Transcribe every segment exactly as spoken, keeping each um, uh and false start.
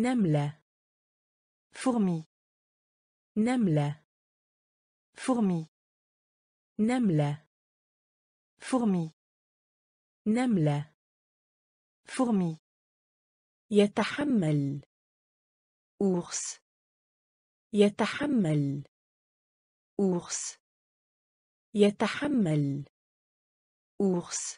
نملة. fourmi نملة. fourmi نملة. fourmi نملة. fourmi يتحمل. ours يتحمل. ours يتحمل. ours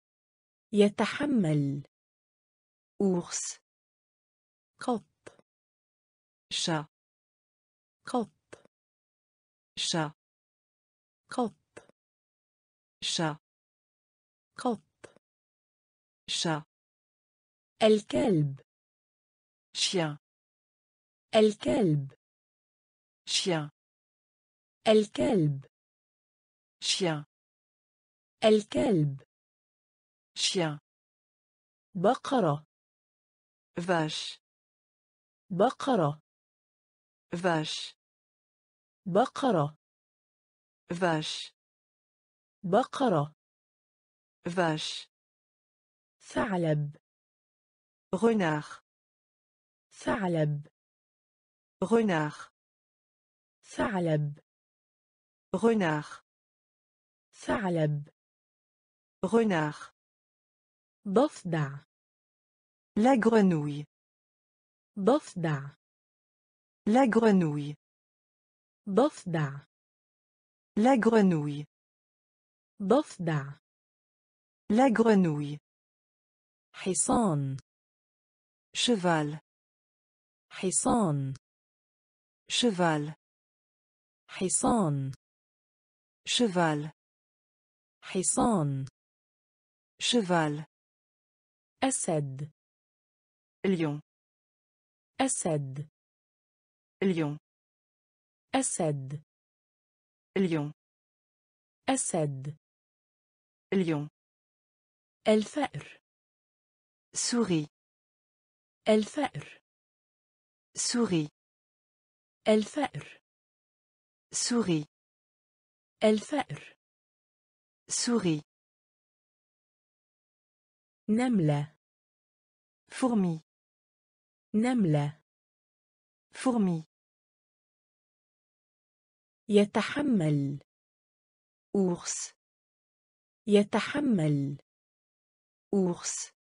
يتحمل. ours قط. chat قط. chat قط. chat قط. chat الكلب. chien الكلب. chien الكلب. chien الكلب. chien بقرة. vache بقرة. vache بقرة. vache بقرة. vache ثعلب. renard ثعلب. renard ثعلب. renard ثعلب. renard ضفدع. la grenouille ضفدع. la grenouille ضفدع. la grenouille ضفدع. la grenouille حصان. cheval حصان. cheval حصان. cheval حصان. cheval أسد. lion أسد. lion أسد. lion أسد. lion الفأر. souris الفأر. souris الفأر. souris الفأر. souris نملة. fourmi نملة. fourmi يتحمل. ours يتحمل. ours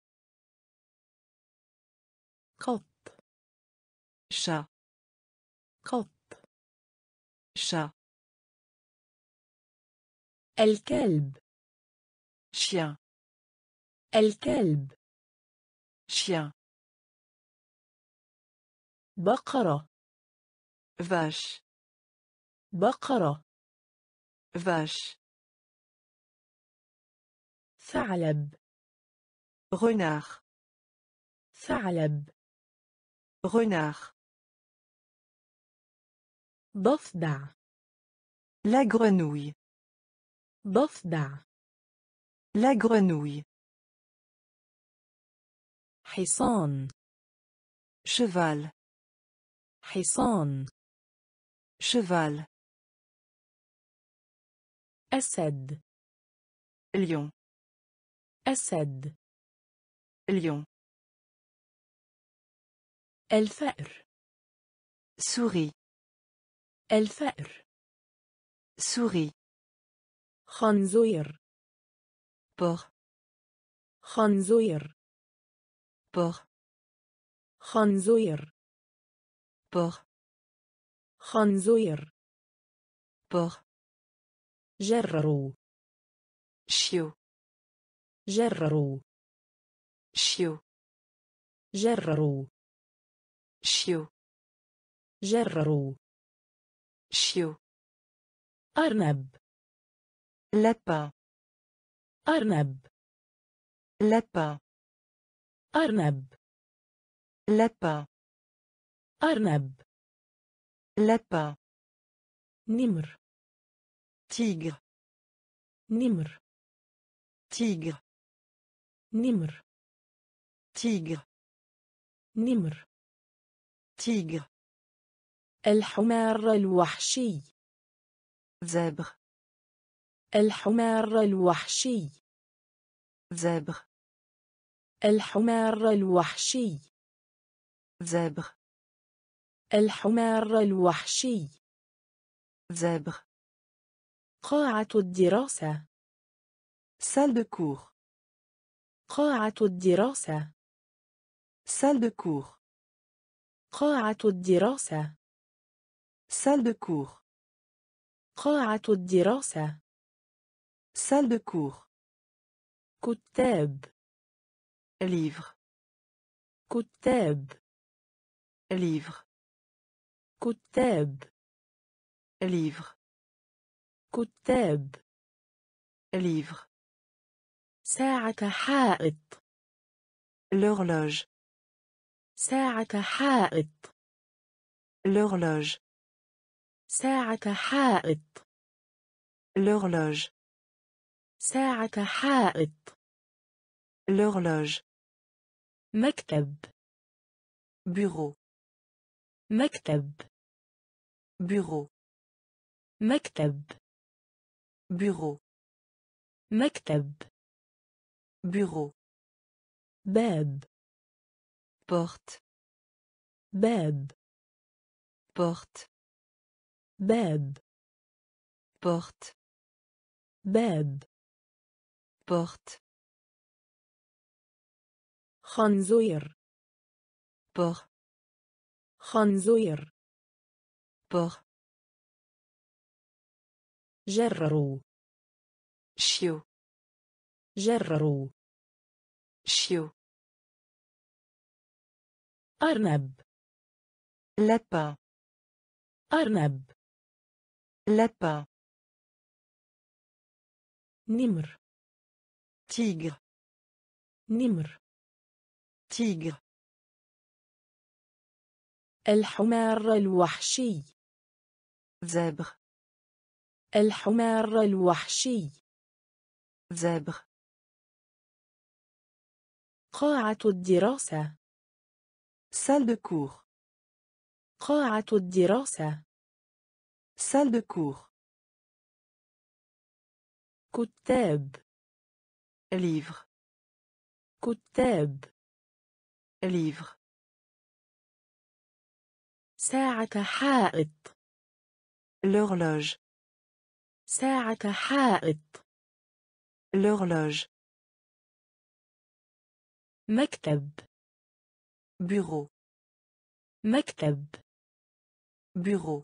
قط. chat قط. chat الكلب. chien الكلب. chien بقرة. vache بقرة. vache ثعلب. renard ثعلب. renard ضفدع. la grenouille ضفدع. la grenouille حصان. cheval حصان. cheval أسد. lion أسد. lion الفأر. souris الفأر. souris خنزير. porc خنزير. porc خنزير. porc خنزير. porc جرروا. chiot جرروا. chiot جرروا. chiot جرروا. chiot أرنب. lapin أرنب. lapin أرنب. lapin أرنب. lapin نمر. tigre نمر. tigre نمر. tigre نمر. tigre الحمار الوحشي. zèbre الحمار الوحشي. zèbre الحمار الوحشي. zèbre, الحمار الوحشي. zèbre, قاعة الدراسة. salle de cours, قاعة الدراسة. salle de cours, قاعة الدراسة. salle de cours, قاعة الدراسة. salle de cours, كتاب. livre, كتاب. livre, كتاب. livre, كتاب. livre, ساعة حائط. l'horloge, ساعة حائط. l'horloge, ساعة حائط. l'horloge, ساعة حائط. l'horloge, مكتب. bureau, مكتب. bureau, مكتب. bureau, مكتب. bureau, باب. porte, باب. porte, باب. porte, باب. porte, خنزير. porc, خنزير. porc, جرروا. chiot, جرروا. chiot, أرنب. lapin, أرنب. lapin, نمر. tigre, نمر. tigre, الحمار الوحشي. zèbre, الحمار الوحشي. zèbre, قاعة الدراسة. salle de cours, قاعة الدراسة. salle de cours, كتاب. livre, كتاب. livre, ساعة حائط. l'horloge, ساعة حائط. l'horloge, مكتب. bureau, مكتب. bureau,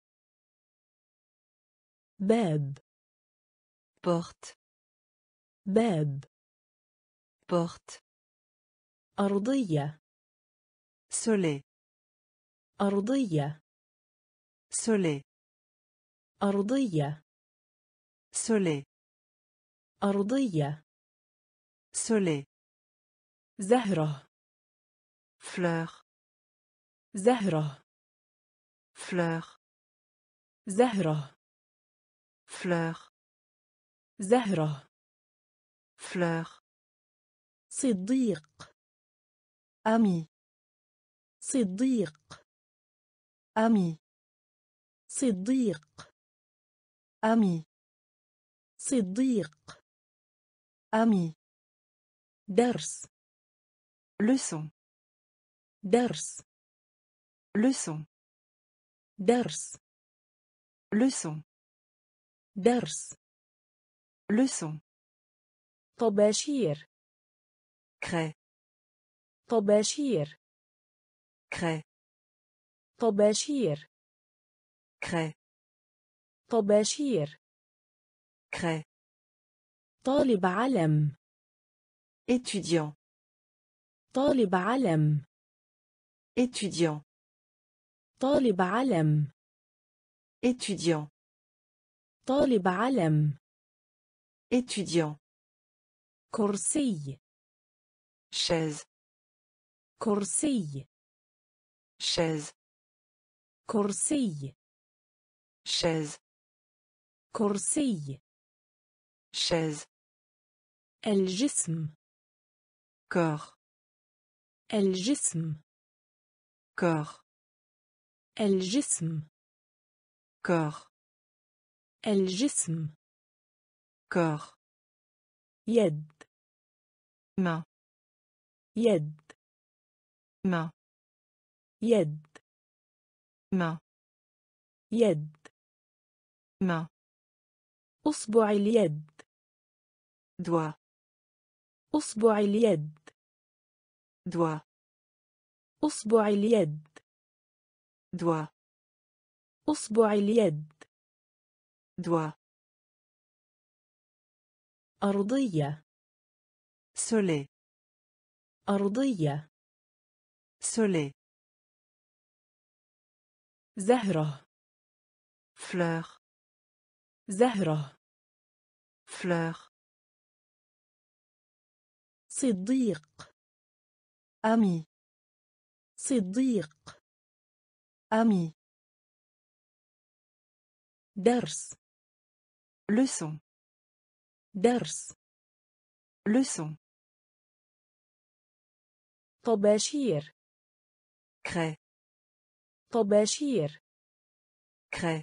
باب. porte, باب. porte, أرضية. soleil, أرضية. soleil, أرضية. soleil, أرضية. soleil, زهرة. fleur, زهرة. fleur, زهرة. fleur, زهرة. fleur, صديق. ami, صديق. ami, صديق. ami, صديق. ami, درس. leçon, درس. leçon, درس. leçon, درس. leçon, طباشير. craie, طباشير. craie, طباشير. craie, طباشير. craie, طالب علم. étudiant, طالب علم. étudiant, طالب علم. étudiant, طالب علم. étudiant, كرسي. chaise, كرسي. chaise, كرسي. chaise, كرسي. chaise, الجسم. corps, الجسم. corps, الجسم. corps, الجسم. corps, يد. main, يد. main, يد main, يد main, أصبع اليد doigt, أصبع اليد doigt, أصبع اليد doigt, أصبع اليد doigt, أرضية soleil, أرضية soleil, زهرة fleur, زهرة fleur, صديق ami, صديق ami, درس leçon, درس leçon, طباشير craie, طباشير craie,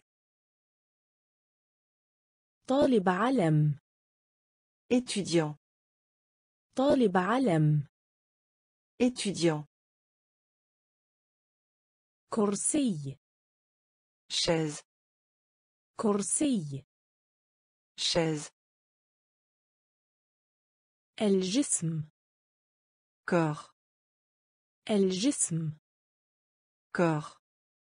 طالب علم étudiant, طالب علم étudiant, كرسي chaise, كرسي chaise, الجسم corps, الجسم corps,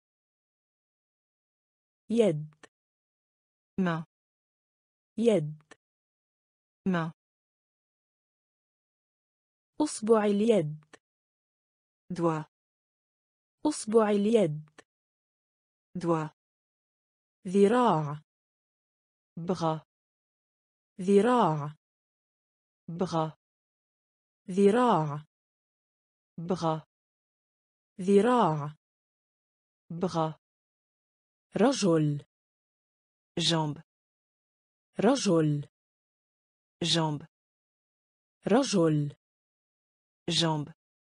يد main, يد main, أصبع اليد doigt, أصبع اليد doigt, ذراع bras, ذراع bras, ذراع bras, ذراع bras, رجل jambe, رجل jambe, رجل jambe,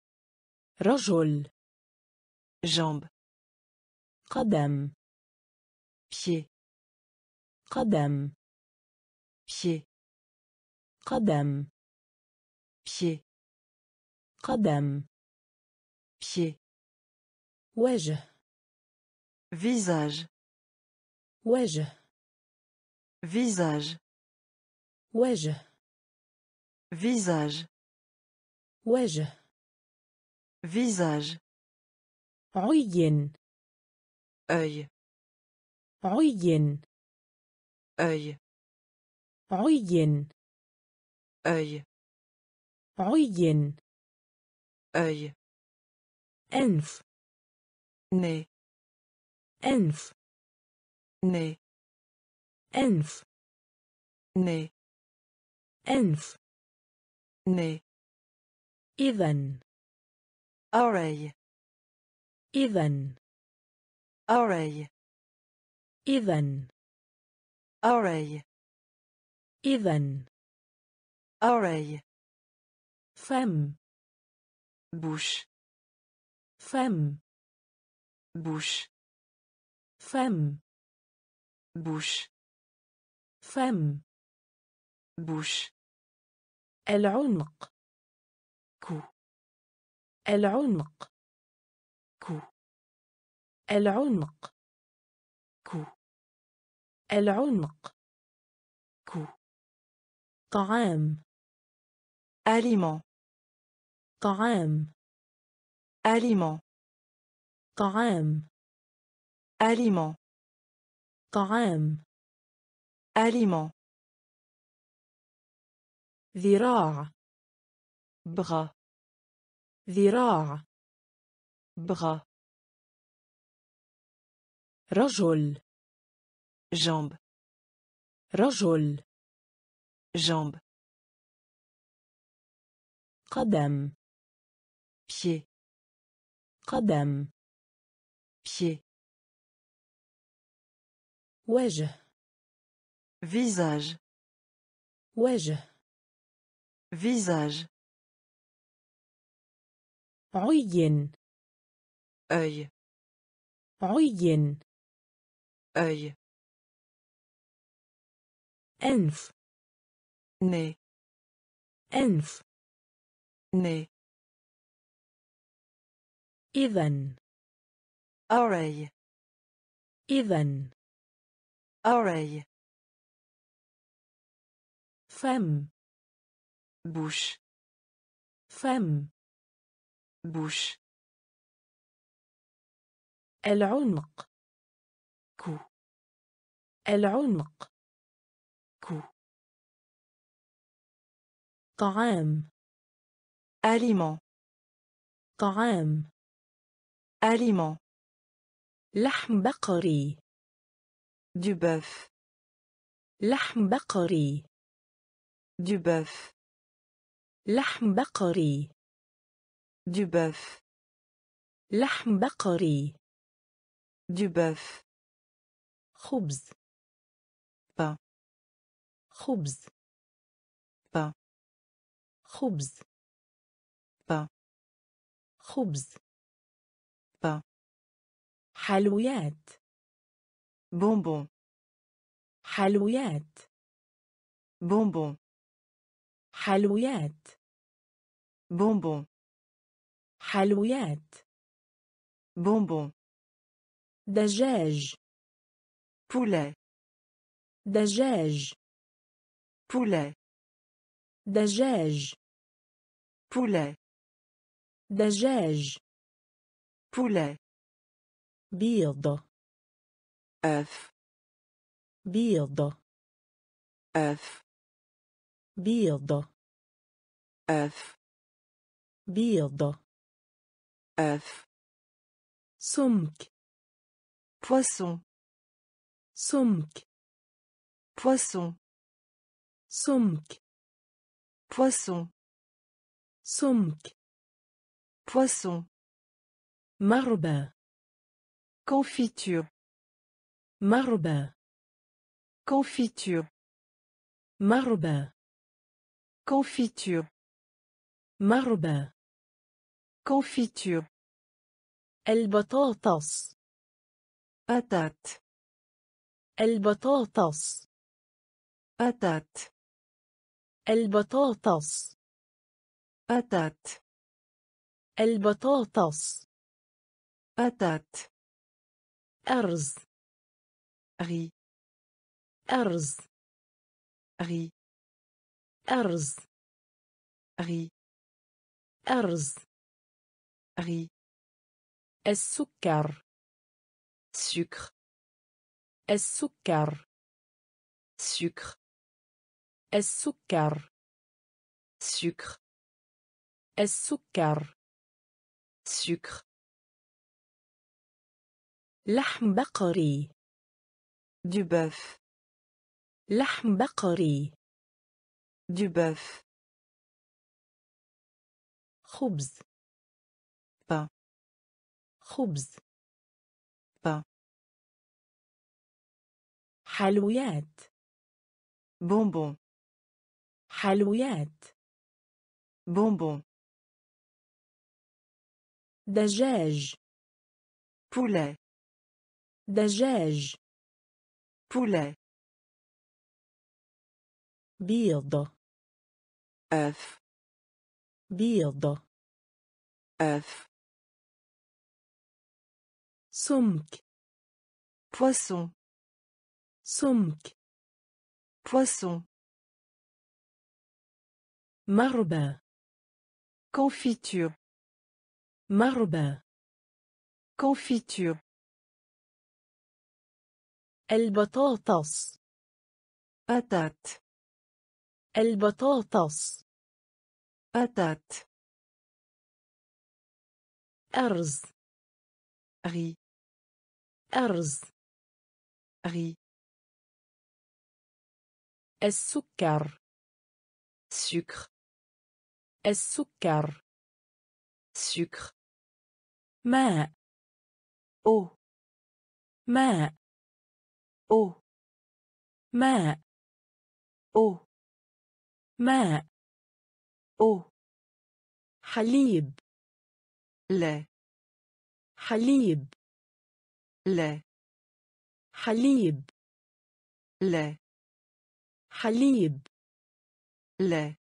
رجل jambe, قدم pied, قدم pied, قدم pied, قدم pied, وجه visage, وجه visage, وجه visage, وجه visage, عين œil, عين œil, عين œil, عين œil, أنف nez, أنف nez, أنف nez, أنف nez, إذن oreille, إذن oreille, إذن oreille, إذن oreille, فم bouche, فم bouche, فم bouche, فم bouche, العنق cou, العنق cou, العنق cou, العنق cou, طعام aliment, طعام aliment, طعام aliment, طعام aliment, ذراع bras, ذراع bras, رجل jambe, رجل jambe, قدم pied, قدم pied, وجه visage, وجه visage, عين œil, عين œil, أنف nez, أنف nez, إذن oreille, إذن. oreille, فم. bouche, فم. bouche, العنق. cou, العنق. cou, طعام. aliment, طعام. aliment, لحم بقري. du bœuf, لحم بقري. du bœuf, لحم بقري. du bœuf, لحم بقري. du bœuf, خبز. pain, خبز. pain, خبز. pain, خبز. pain, حلويات. bonbon, حلويات. bonbon, حلويات. bonbon, حلويات. bonbon, دجاج. poulet, دجاج. poulet, دجاج. poulet, دجاج. poulet, بيض. œuf, بيض. œuf, بيض. œuf, بيض. œuf, سمك. poisson, سمك. poisson, سمك. poisson, سمك. poisson, مربى. confiture, مربى. confiture, مربى. confiture, مربى. confiture, البطاطس. patate, البطاطس. patate, البطاطس. patate, البطاطس. patate, أرز. riz, أرز. riz, أرز. riz, أرز. riz, السكر. sucre, السكر. sucre, السكر. sucre, السكر. sucre, لحم بقري. du bœuf, لحم بقري. du bœuf, خبز. pain, خبز. pain, حلويات. bonbon, حلويات. bonbon, دجاج. poulet, دجاج. poulet, بيض. œuf, بيض. œuf, سمك. poisson, سمك. poisson, مربى. confiture, مربى. confiture, البطاطس. patate, البطاطس. patate, أرز. riz, أرز. riz, السكر. sucre, السكر. sucre, ماء. eau, ماء. eau, ماء. eau, ماء. eau, حليب. lait, حليب. lait, حليب. lait, حليب. lait,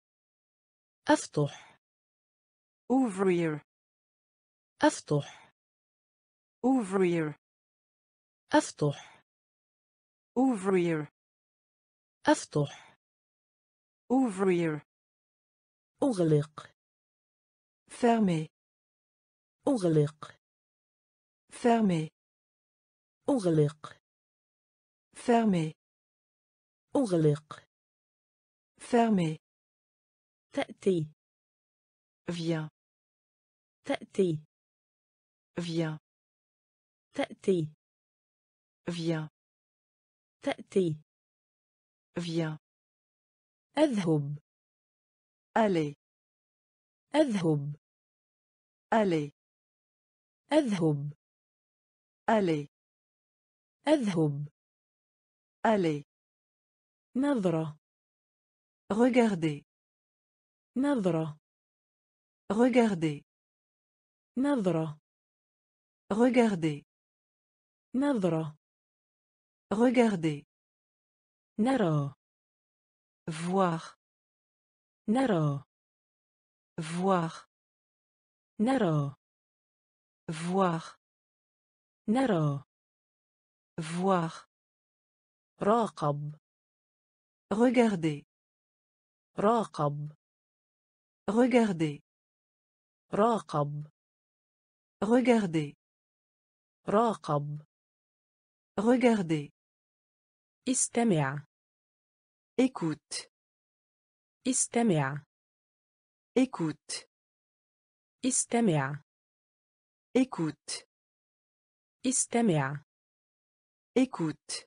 أفتح. ouvrir, أفتح. ouvrir, أفتح ouvrir, أفتح ouvrir, أغلق fermer, أغلق fermer, أغلق fermer, أغلق fermer, تأتي viens, تأتي viens, تأتي viens, تأتي viens, أذهب aller, أذهب aller, أذهب aller, أذهب aller, نظرة regarder, نظرة regarder, نظرة regarder, نظرة regarder, نرى voir, نرى voir, نرى voir, نرى voir, راقب regarder, راقب regarder, راقب regarder, راقب regarder, استمع écoute, استمع écoute, استمع écoute, استمع écoute,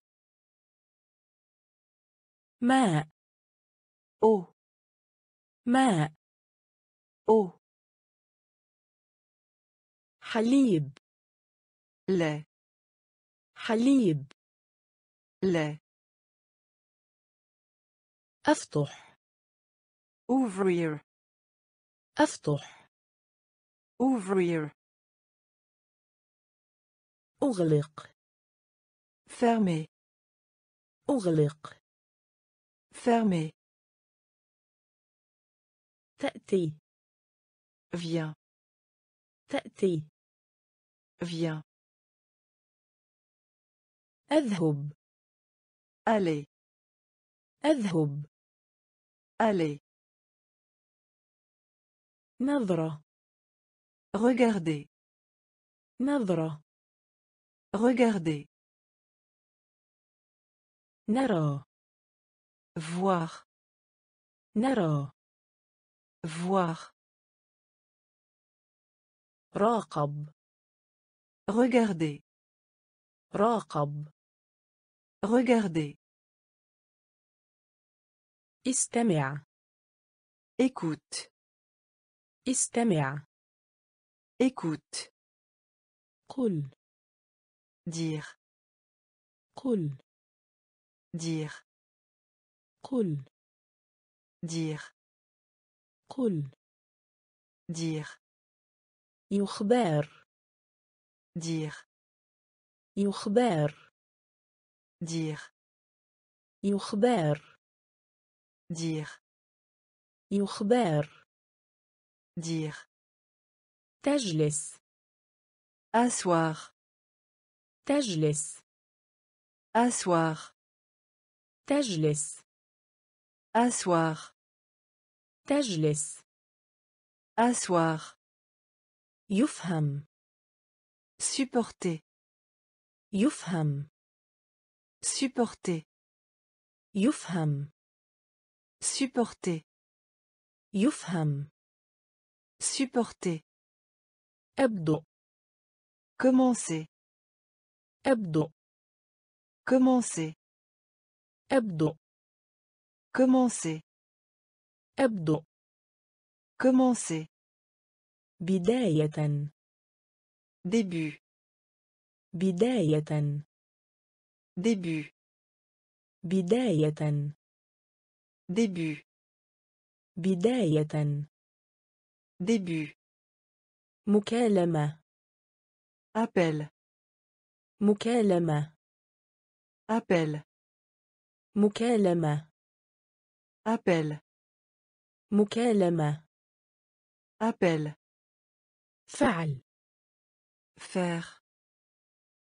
ماء eau, ماء eau, حليب lait, حليب lait, أفتح ouvrir, أفتح ouvrir, أغلق fermer, أغلق fermer, تأتي viens, تأتي viens, أذهب aller, أذهب aller, نظرة regarder, نظرة regarder, نرى voir, نرى voir, راقب regarder, راقب regarder, استمع écoute, استمع écoute, قل dire, قل dire, قل dire, قل dire, يخبر dire, يخبر dire, يخبر dire, يخبر dire, تجلس asseoir, تجلس asseoir, تجلس asseoir, تجلس asseoir, يفهم supporter, يفهم supporter, يفهم supporter, يفهم supporter, أبدو commencer, أبدو commencer, أبدو commencer, أبدو commencer, بداية début, بداية début, بداية début, بداية début, مكالمة appel, مكالمة appel, مكالمة appel, مكالمة appel, فعل faire,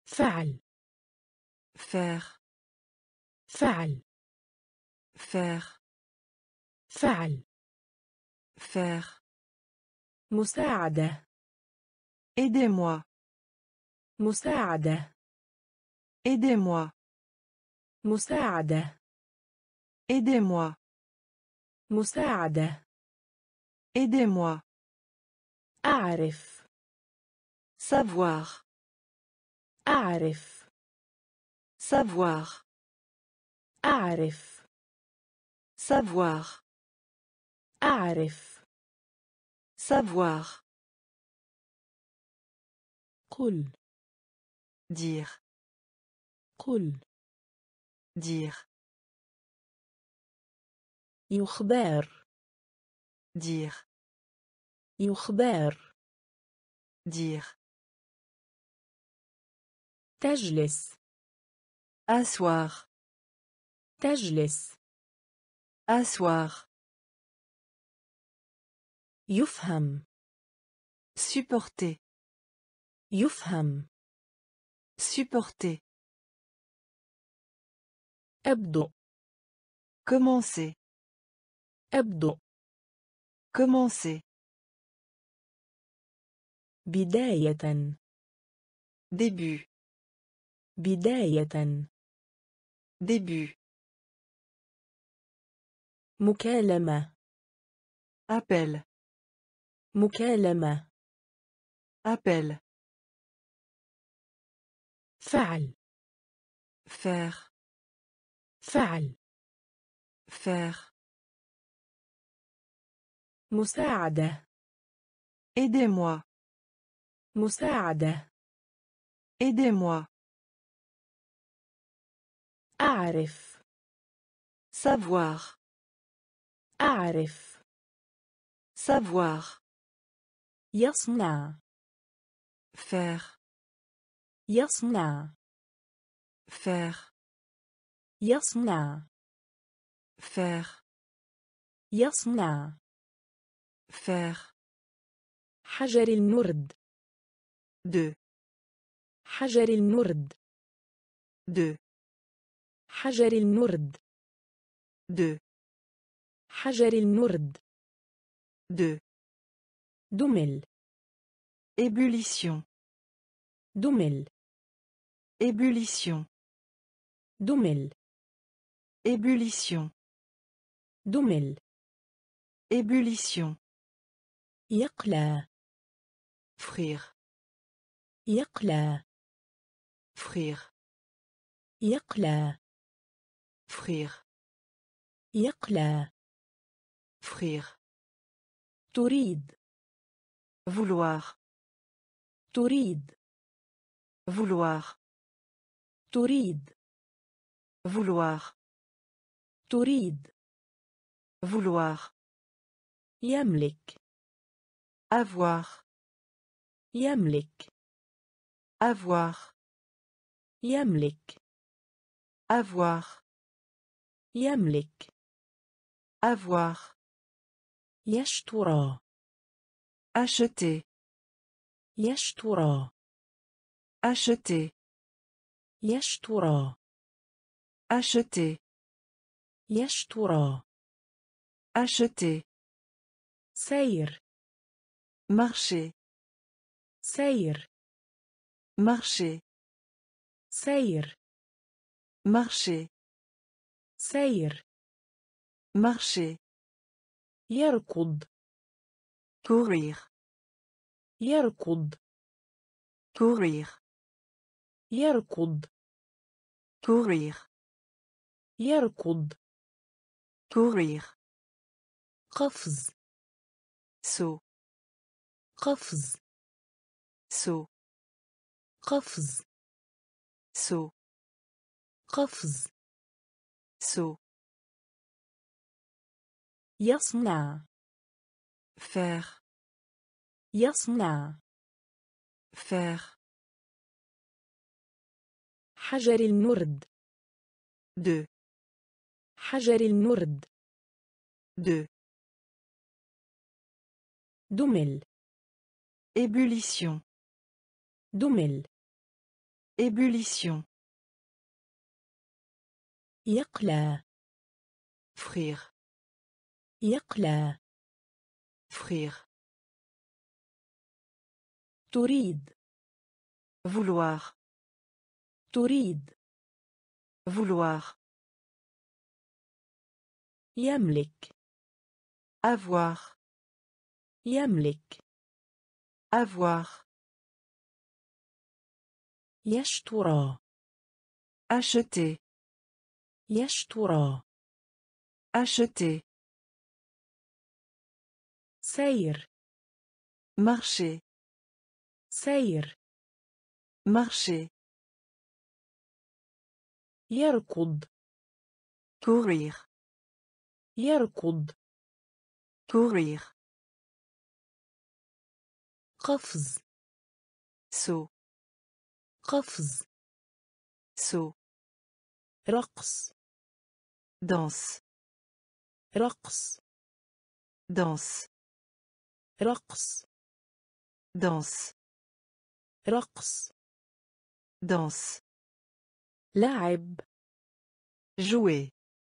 فعل faire فعل faire فعل faire مساعدة aidez-moi مساعدة aidez-moi مساعدة aidez-moi مساعدة aidez-moi أعرف savoir أعرف savoir أعرف savoir أعرف savoir قل dire قل dire يخبر dire يخبر dire تجلس asseoir تجلس asseoir يفهم supporter يفهم supporter أبدو commencer أبدو commencer بداية début بداية début مكالمة appel مكالمة appel فعل faire فعل faire مساعدة aidez-moi مساعدة aidez-moi أعرف savoir أعرف savoir يصنع faire يصنع faire يصنع faire يصنع faire حجر النرد de حجر النرد de حجر النرد de حجر النرد de دمل ébullition دمل ébullition دمل ébullition دمل ébullition يقلى frire يقلى frire يقلى frire يقلى frire تريد vouloir تريد vouloir تريد vouloir تريد vouloir يملك avoir يملك avoir يملك avoir يملك avoir يشترى acheter يشترى acheter يشترى acheter يشترى acheter سير marcher سير marcher سير marcher سير marcher يركض courir يركض courir يركض courir يركض courir قفز saut قفز saut قفز saut قفز saut يصنع faire يصنع faire حجر النرد de حجر النرد de دمل ébullition دمل Ébullition. يقلى. Frire. يقلى. Frire. تريد. Vouloir. تريد. Vouloir. يملك. Avoir. يملك. Avoir. يشترى. Acheter. يشترى. Acheter. سير. Marcher. سير. Marcher. يركض. Courir. يركض. Courir. قفز. Saut. قفز. Saut. رقص. Danse. رقص. Danse. رقص. Danse. رقص. Danse. لعب. Jouer.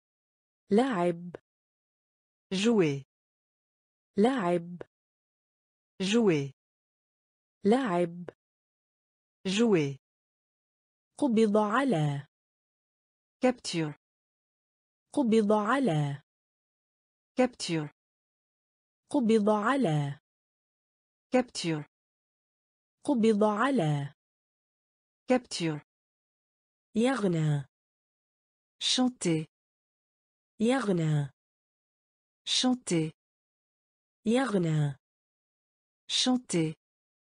لعب. Jouer. لعب. Jouer. لعب. Jouer. قبض على. Capture. قبض على. Capture. قبض على. Capture. قبض على. Capture. يغنى. Chanter. يغنى. Chanter. يغنى. Chanter.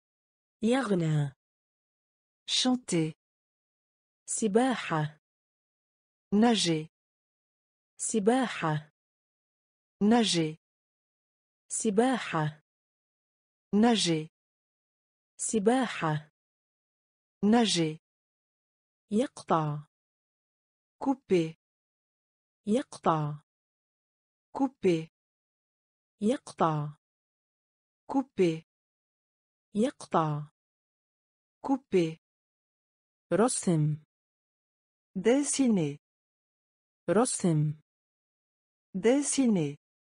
يغنى. Chanter. سباحة. Nager. سباحة. Nager. سباحة. Nager. سباحة. Nager. يقطع. Couper. يقطع. Couper. يقطع. Couper. يقطع. Couper. رسم. Dessiner. رسم. Dessiner.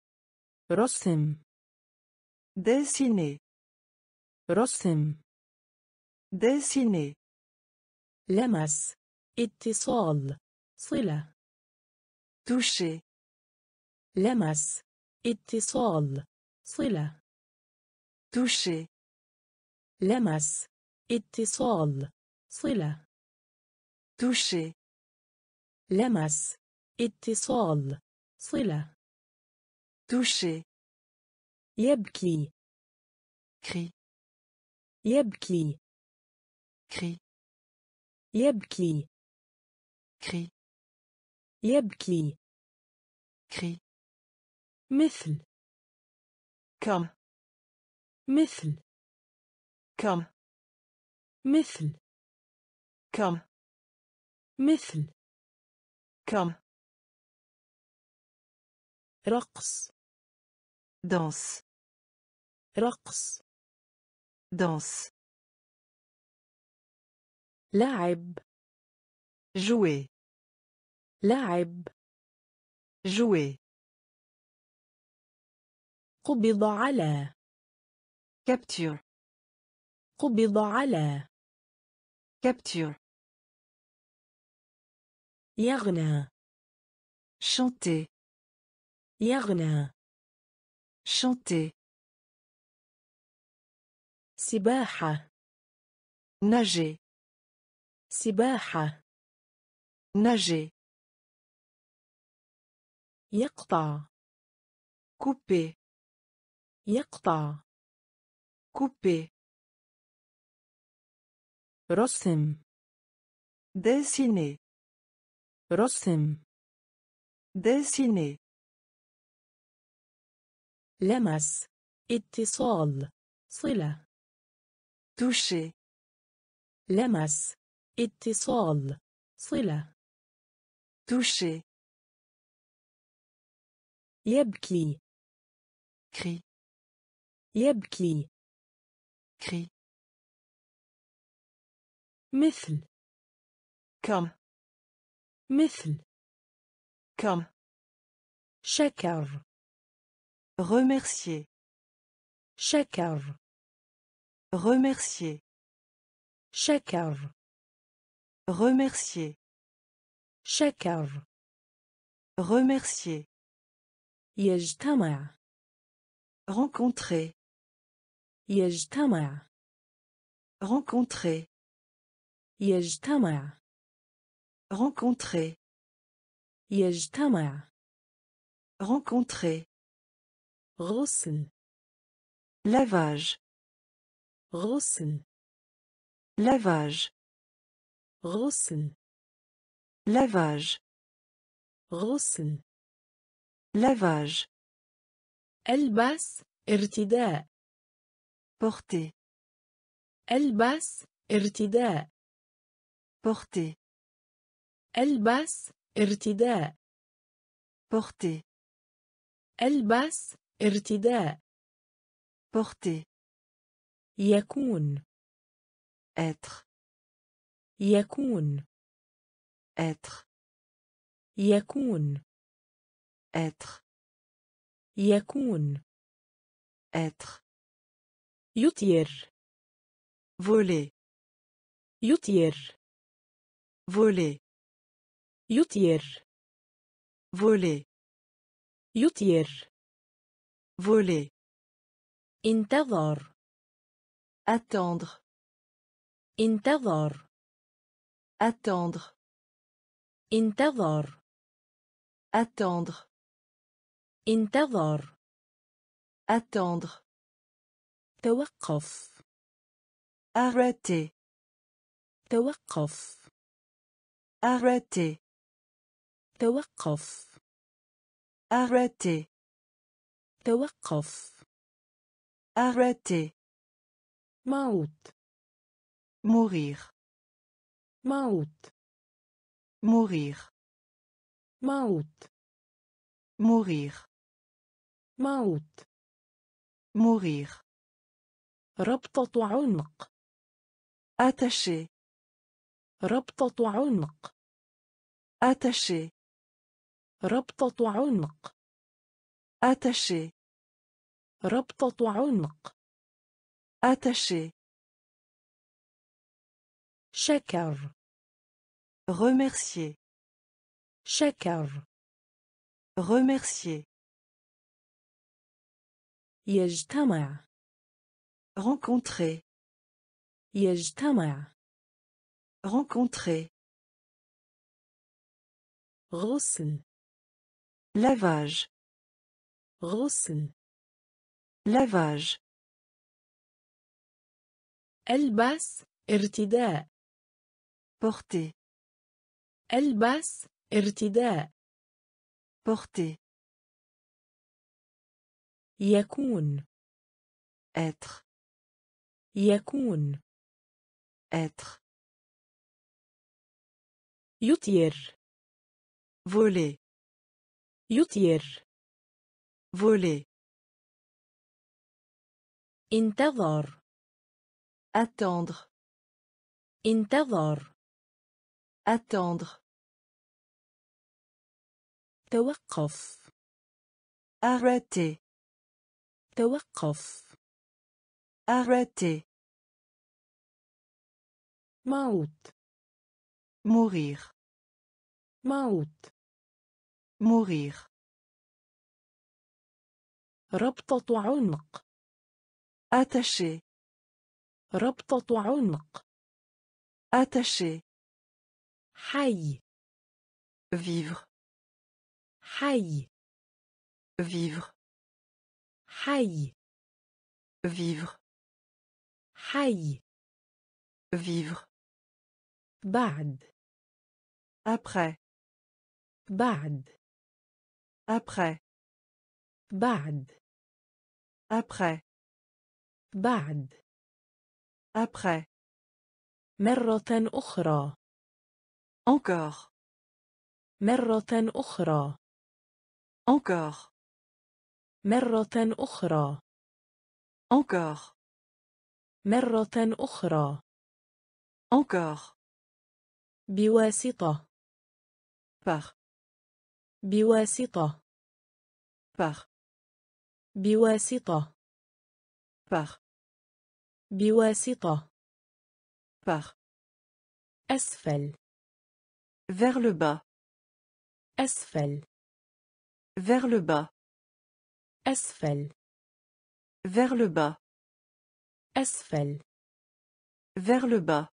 رسم. Dessiner. رسم. Dessiner. لمس. اتصال. صلة. Toucher. لمس. اتصال. صلة. Toucher. لمس. اتصال. صلة. Toucher. لمس. اتصال. صلة. Toucher. يبكي. Cri. يبكي. Cri. يبكي. Cri. يبكي. Cri. مثل. Comme. مثل. Comme. مثل. Comme. مثل. Comme. رقص. Danse. رقص. Danse. لعب. Jouer. لعب. Jouer. قبض على. Capture. قبض على. Capture. يغنى. Chanter. يغنى. Chanter. سباحة. Nager. سباحة. Nager. يقطع. Couper. يقطع. Couper. رسم. Dessiner. رسم. Dessiner. لمس. اتصال. صلة. Toucher. لمس. اتصال. صلة. Toucher. يبكي. Cri. يبكي. Cri. مثل. Comme. مثل. Comme. شكر. Remercier. شكر. Remercier. شكر. Remercier. شكر. Remercier. يجتمع. Rencontrer. يجتمع. Rencontrer. يجتمع. Rencontrer. يجتمع. Rencontrer. غسل. Lavage. غسل. Lavage. غسل. Lavage. غسل. Lavage. البس. ارتداء. Porter. البس. ارتداء. Porter. البس. ارتداء. Porter. البس. ارتداء. Porter. يكون. Être. يكون. Être. يكون. Être. يكون. Être. يطير. Voler. يطير. Voler. يطير. Voler. يطير. Voler. انتظر. Attendre. انتظر. Attendre. انتظر. Attendre. انتظر. Attendre. توقف. Arrêter. توقف. Arrêter. توقف. Arrêter. توقف. Arrêter. موت. Mourir. موت. Mourir. موت. Mourir. موت. Mourir. ربطة عنق. Attacher. ربطة عنق. Attacher. ربطة عنق. Attacher. ربطة عنق. Attacher. شكر. Remercier. شكر. Remercier. يجتمع. Rencontrer. يجتمع. Rencontrer. غسل. Lavage. غسل. Lavage. البس. ارتداء. Porter. البس. ارتداء. Porter. يكون. Être. يكون. Être. يطير. Voler. يطير. Voler. انتظر. Attendre. انتظر. Attendre. توقف. Arrêter. توقف. Arrêter. موت. Mourir. موت. Mourir. ربطة عنق. Attacher. ربطة عنق. Attacher. حي. Vivre. حي. Vivre. حي. Vivre. حي. Vivre. بعد. Après. بعد. Après. بعد. Après. بعد. Après. مرة أخرى. Encore. مرة أخرى. Encore. مرة أخرى. Encore. مرة أخرى. Encore. بواسطة. par, بواسطة. par, بواسطة. par, بواسطة. par. أسفل. Vers le bas, أسفل. vers le bas, أسفل. vers le bas, أسفل. vers le bas.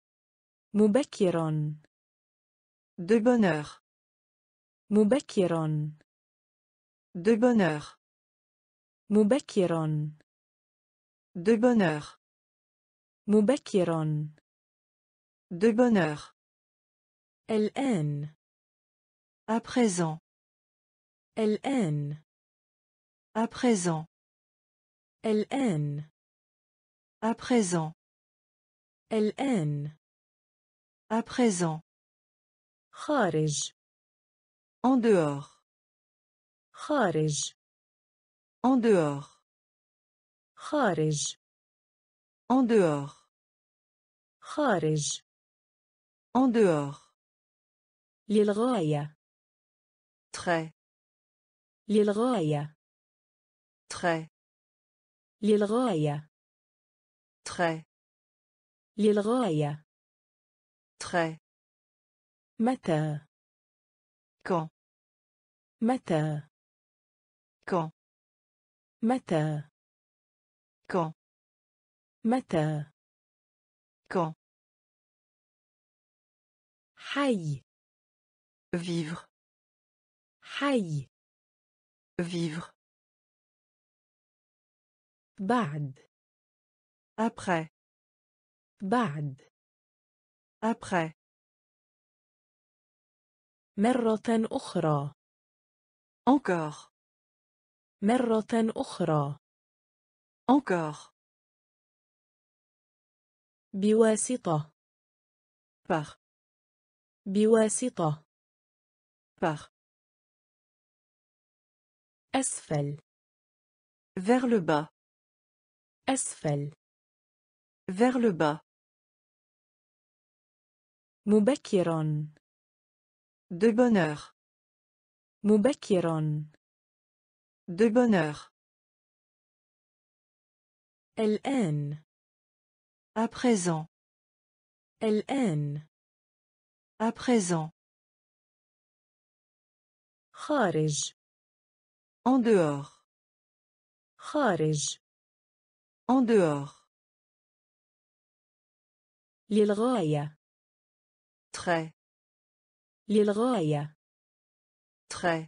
مبكر. De bonne heure, مبكر. de bonne heure, مبكر. de bonne heure, مبكر. de bonne heure. الآن. À présent, الآن. à présent, الآن. à présent, الآن. à présent. خارج. En dehors, خارج. en dehors, خارج. en dehors, خارج. en dehors. للغاية. Très, للغاية. très, للغاية. très, للغاية. très. متى. Quand, متى. quand, متى. quand, متى. quand. حي. Vivre, حي. vivre. بعد. Après, بعد. après. مرة أخرى. Encore, مرة أخرى. encore. بواسطة. Par, بواسطة. par. أسفل. Vers le bas, أسفل. vers le bas. مبكر. De bonne heure, مبكر. de bonne heure. الآن. À présent, الآن. à présent. خارج. En dehors, خارج. en dehors. للغاية. Très, للغاية. très.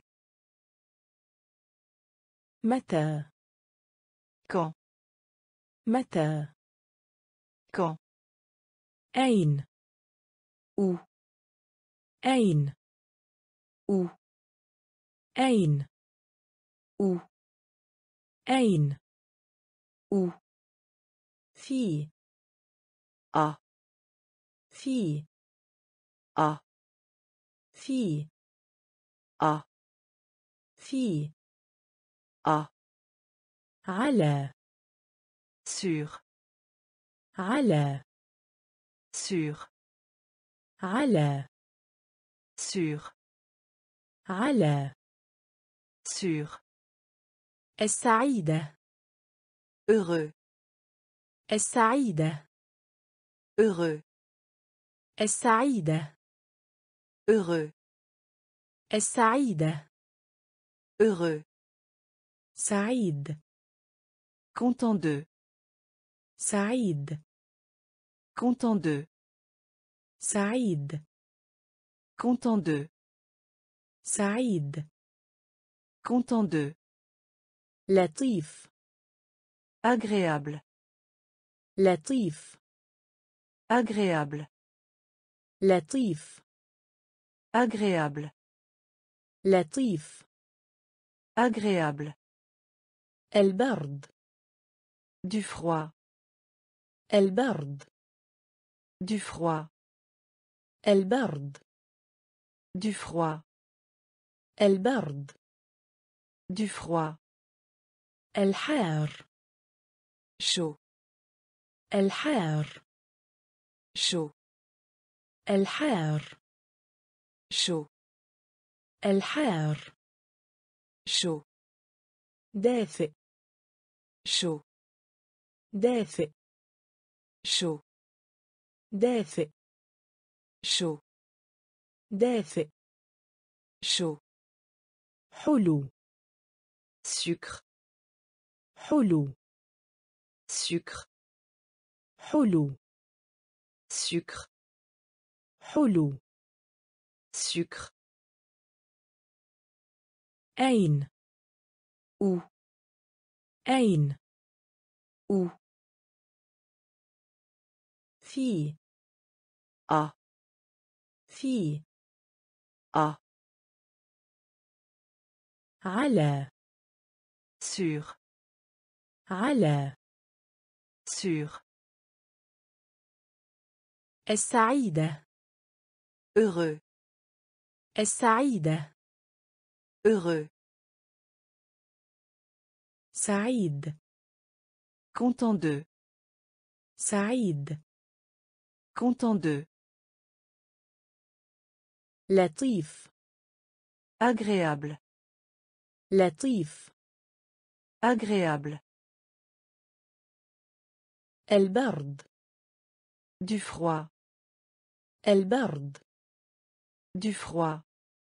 متى. Quand, متى. quand. أين. Où, أين. où, أين. où, أين. où. في. À, في. à, في. à, في. à. على. Sur, على. sur, على. sur, على. sur. السعيدة. Heureux, السعيدة. heureux, السعيدة. heureux, السعيدة. heureux. سعيد. Content de, سعيد. content de, سعيد. content de, سعيد. content de. لطيف. Agréable, لطيف. agréable, لطيف. agréable, لطيف. agréable. البرد. Du froid, البرد. du froid, البرد. du froid, البرد. du froid. الحار. Chaud, الحار. chaud. الحار chaud الحار chaud دافئ chaud دافئ chaud دافئ chaud دافئ chaud حلو sucre حلو sucre حلو sucre حلو sucre أين où أين où في à في à على sur على sur السعيدة heureux السعيدة heureux سعيد content de سعيد content de لطيف agréable لطيف agréable البرد du froid البرد du froid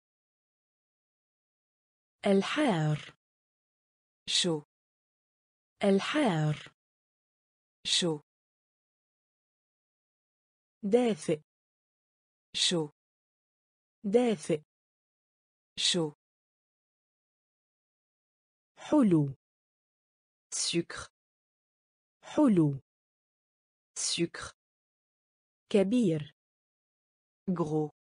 الحار chaud الحار chaud دافئ chaud دافئ chaud حلو sucre حلو sucre كبير gros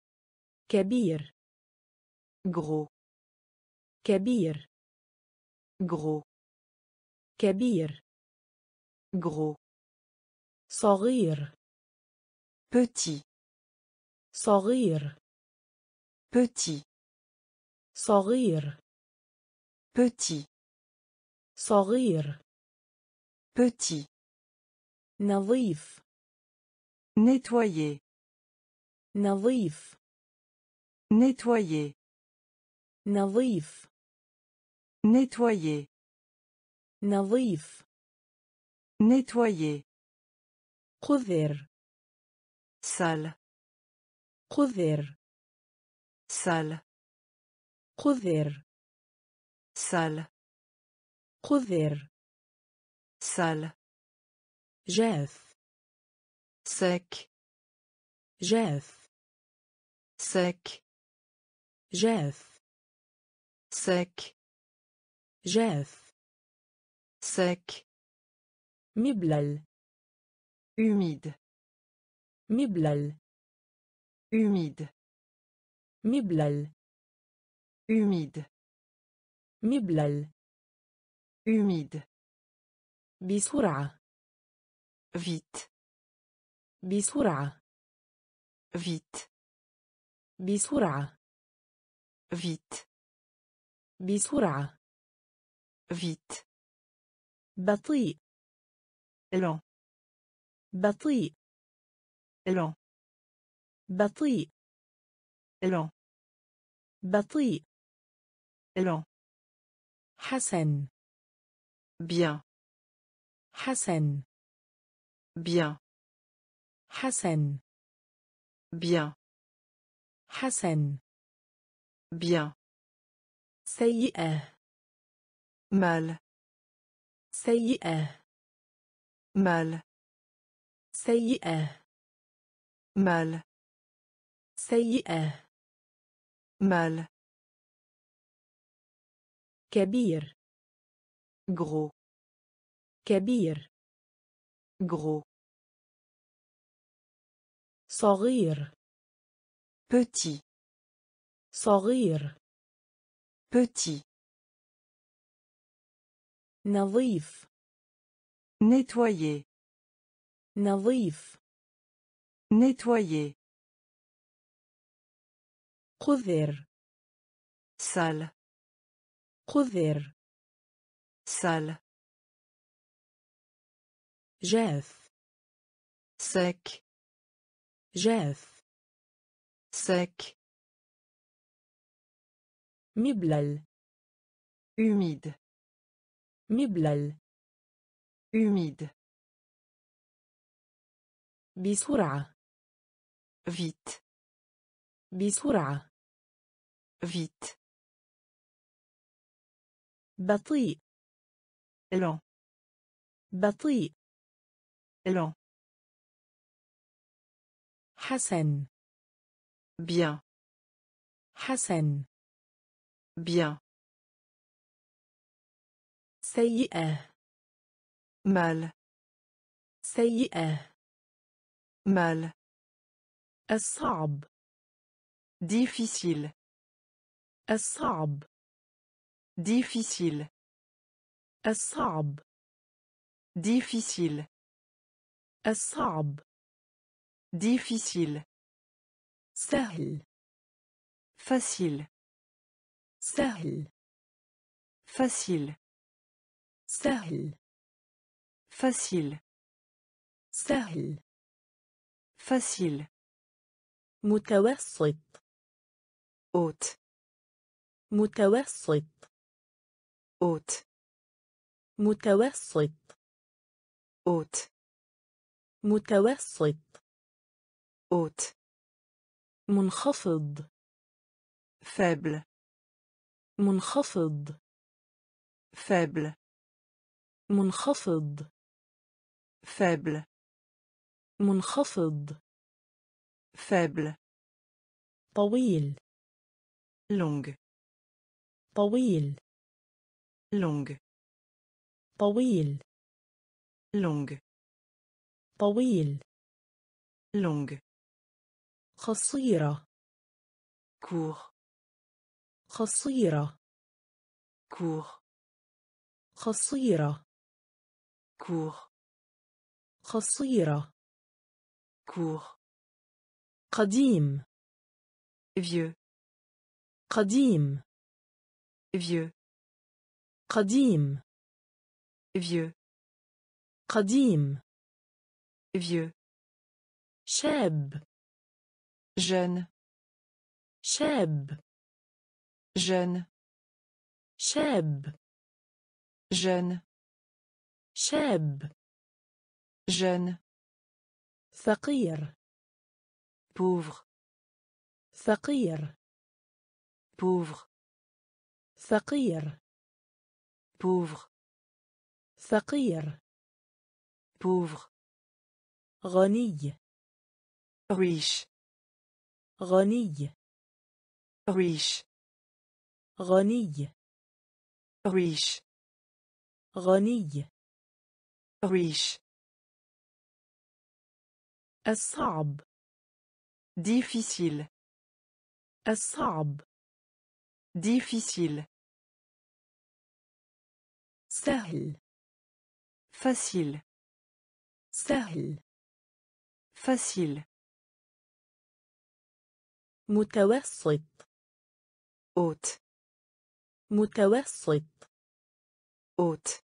كبير gros كبير gros كبير gros صغير petit صغير petit صغير petit صغير petit نظيف nettoyer نظيف nettoyer نظيف nettoyer نظيف nettoyer قذر sale قذر sale قذر sale قذر sale جاف sec جاف sec جاف sec جاف sec مبلل humide مبلل humide مبلل humide مبلل humide بسرعة vite بسرعة vite بسرعة vite بسرعة vite بطيء lent بطيء lent بطيء lent بطيء lent حسن bien حسن bien حسن bien حسن bien سيئة mal سيئة mal سيئة mal سيئة mal كبير gros كبير gros صغير petit صغير petit نظيف nettoyer نظيف nettoyer قذر sale قذر sale جاف sec جاف sec, مبلل humide, مبلل humide, بسرعة vite, بسرعة vite, بطيء lent, بطيء lent, حسن bien, حسن bien, سيئة mal, سيئة mal, الصعب difficile, الصعب difficile, الصعب difficile, الصعب difficile, سهل facile, سهل facile, سهل facile, سهل facile, متوسط haute, متوسط haute, متوسط haute, متوسط haute, منخفض faible, منخفض faible, منخفض faible, منخفض faible, طويل longue, طويل longue, طويل longue, طويل longue, قصيرة court, قصيرة court, قصيرة court, قصيرة court, قديم vieux, قديم vieux, قديم vieux, قديم vieux, شاب jeune, شاب jeune, شاب jeune, شاب jeune, فقير pauvre, فقير pauvre, فقير pauvre, فقير pauvre, غني riche, غني riche, غني riche, غني riche, الصعب difficile, الصعب difficile, سهل facile, سهل facile, متوسط haute, متوسط haute,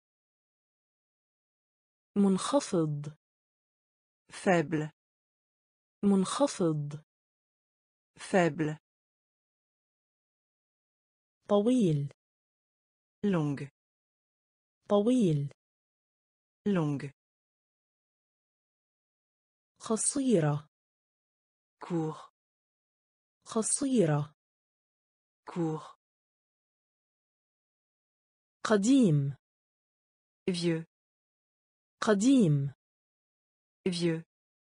منخفض faible, منخفض faible, طويل longue, طويل longue, قصيرة court, قصيرة court, قديم vieux, قديم vieux,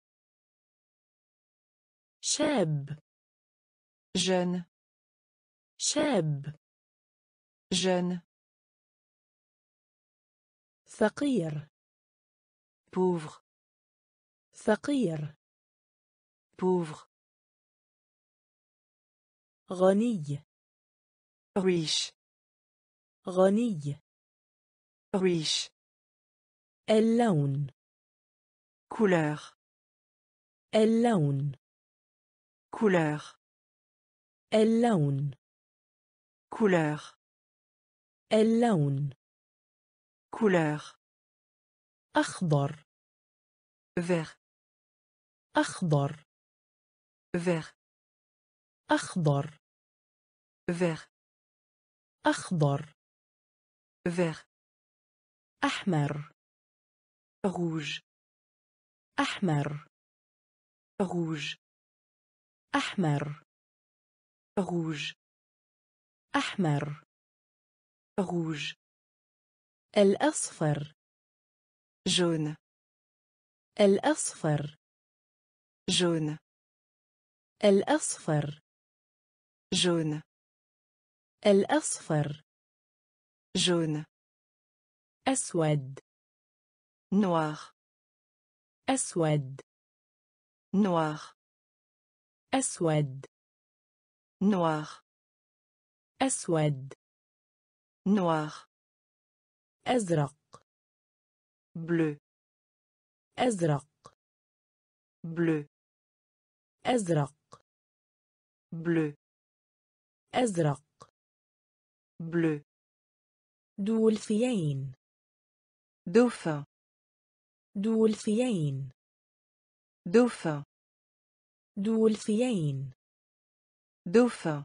شاب jeune, شاب jeune, فقير pauvre, فقير pauvre, غني riche, غني riche, اللون couleur, اللون couleur, اللون couleur, اللون couleur, أخضر vert, أخضر vert, أخضر. vert, أخضر. vert, أحمر. rouge, أحمر. rouge, أحمر. rouge, أحمر. rouge, الأصفر. jaune, الأصفر. jaune, الأصفر. jaune, الأصفر. jaune, أسود. noir, أسود. noir, أسود. noir, أسود. noir, أزرق. bleu, أزرق. bleu, أزرق. bleu, أزرق. bleu, دولفين. dauphin, دولفين. dauphin, دولفين. dauphin,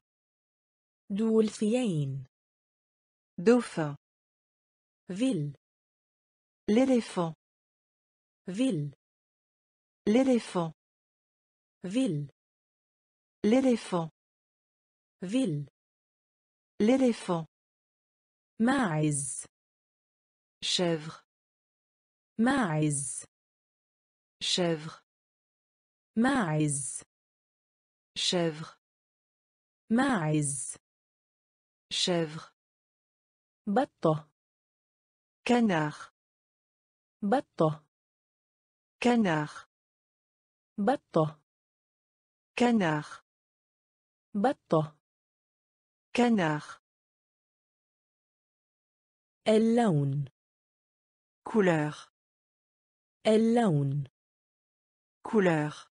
دولفين. dauphin, فيل. l'éléphant, فيل. l'éléphant, فيل. l'éléphant, فيل. l'éléphant, ماعز. chèvre, ماعز. chèvre, ماعز. chèvre, ماعز. chèvre, بطة. canard, بطة. canard, بطة. canard, بطة. canard, اللون. couleur, اللون. couleur,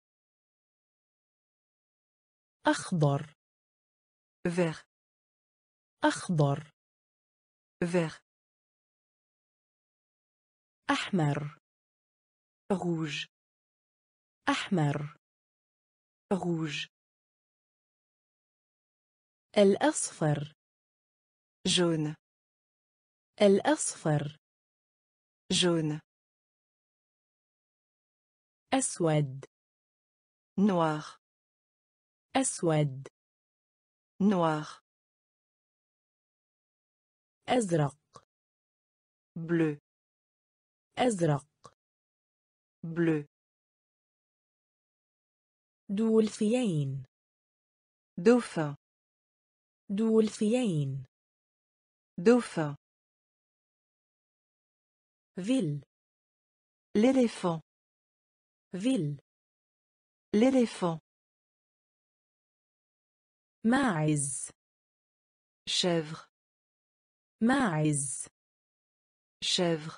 أخضر. vert, أخضر. vert, أحمر. rouge, أحمر. rouge, الأصفر. jaune, الأصفر. jaune, أسود. noir, أسود. noir, أزرق. bleu, أزرق. bleu, دولفين. dauphin, دولفين. dauphin, فيل. l'éléphant, فيل. l'éléphant, ماعز. chèvre, ماعز. chèvre,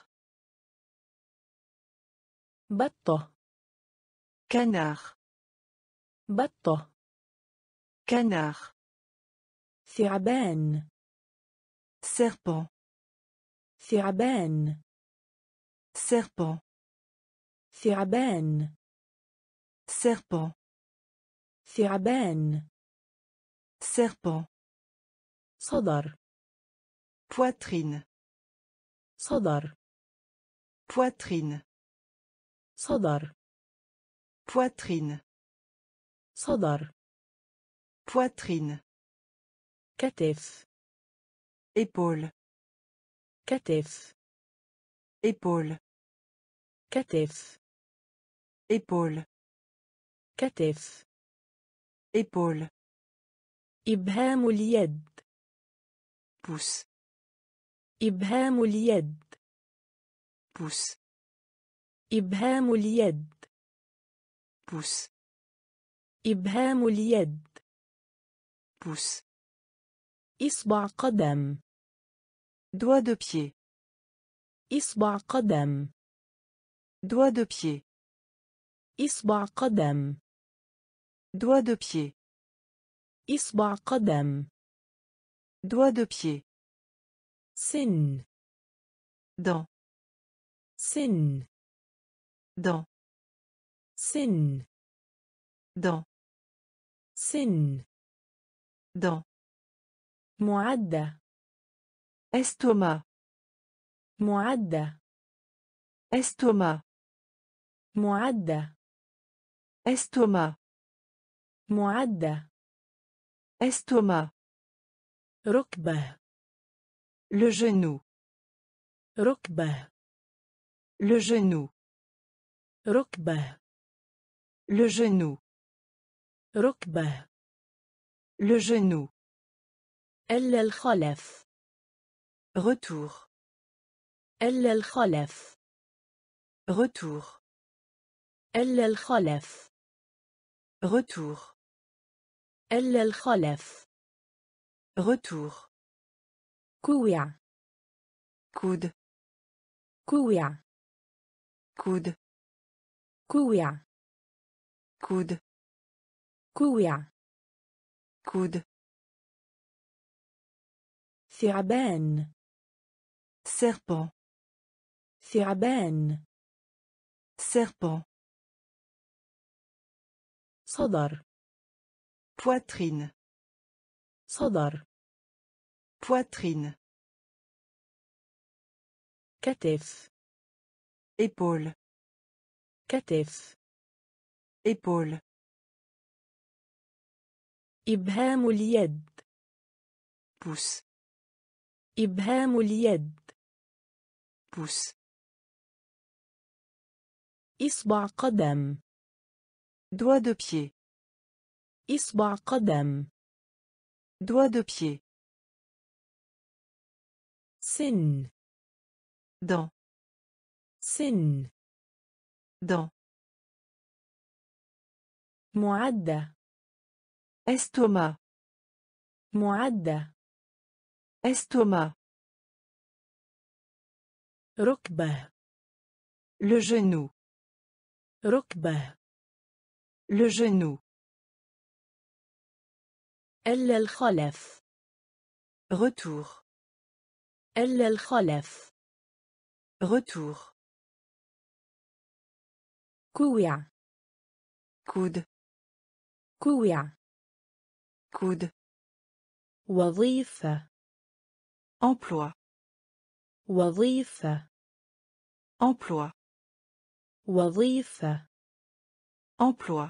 بطة. canard, بطة. canard, ثعبان. serpent, ثعبان. serpent, ثعبان. serpent, ثعبان. serpent, صدر. poitrine, صدر. poitrine, صدر. poitrine, صدر. poitrine, كتف. épaule, كتف. épaule, كتف. épaule, كتف. épaule, إبهام اليد. pouce, إبهام اليد. pouce, إبهام اليد. pouce, إبهام اليد. pouce, إصبع قدم. doigt de pied, إصبع قدم. doigt de pied, إصبع قدم. doigt de pied, إصبع قدم. doigt de pied, سن. dent, سن. dent, سن. dent, سن. dent, معدة estomac, معدة estomac, معدة estomac, معدة estomac, ركبة le genou, ركبة le genou, ركبة le genou, ركبة le genou, إلا الخلف retour, إلا الخلف retour, إلا الخلف retour, إلا الخلف retour, كوع coude, كوع coude, كوع coude, كوع coude, ثعبان serpent, ثعبان serpent, صدر poitrine, صدر poitrine, كتف épaule, كتف épaule, إبهام اليد pouce, إبهام اليد pouce, إصبع قدم doigt de pied, إصبع قدم doigt de pied, سن dent, سن dent, معدة estomac, معدة estomac, ركبة le genou, ركبة le genou, إلا الخلف retour, إلا الخلف retour, كوع coude, كوع coude, وظيفة emploi, وظيفة emploi, وظيفة emploi,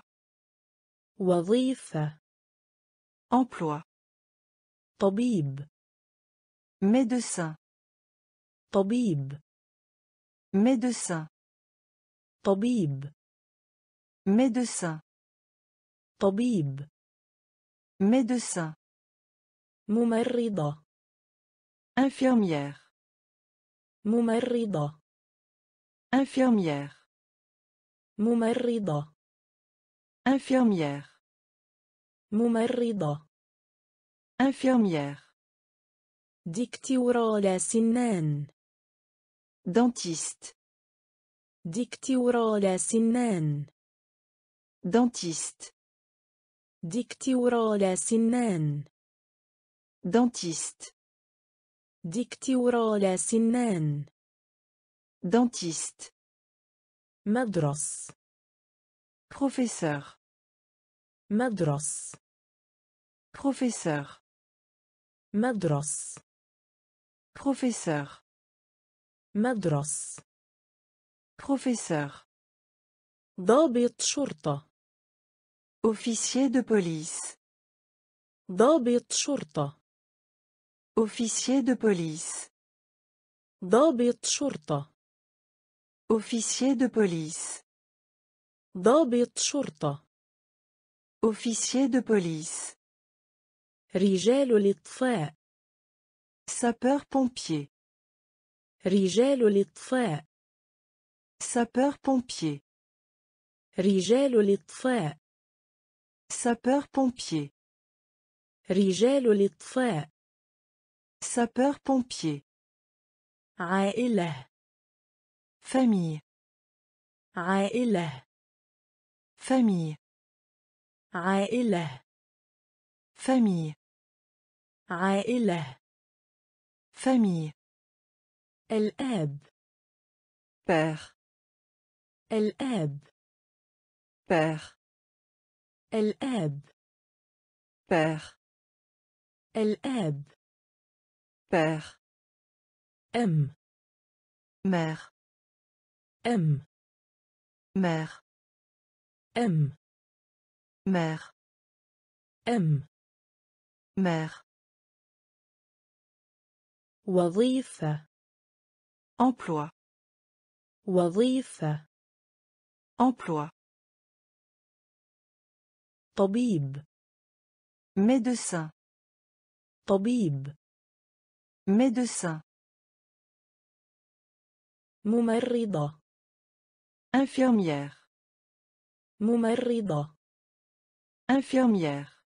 وظيفة emploi, طبيب médecin, طبيب médecin, طبيب médecin, طبيب médecin, ممرضة infirmière, ممرضة infirmière, ممرضة infirmière, ممرضة infirmière, دكتوراه سنان dentiste, دكتوراه سنان dentiste, دكتوراه سنان dentiste, دكتوراه سنان dentiste, مدرس professeur, مدرس professeur, مدرس professeur, مدرس professeur, ضابط شرطة officier de police, ضابط شرطة officier de police, ضابط شرطة officier de police, ضابط شرطة officier de police, رجال الإطفاء sapeur-pompier, رجال الإطفاء sapeur-pompier, رجال الإطفاء sapeur-pompier, رجال الإطفاء sapeur-pompier, عائلة famille, عائلة famille, عائلة famille, عائلة famille, الآب père, الآب père, الآب père, الآب. père, أم. mère, أم. mère, أم. mère, أم. mère, وظيفة. emploi, وظيفة. emploi, طبيب. médecin, طبيب. médecin, ممرضة. infirmière, ممرضة. infirmière,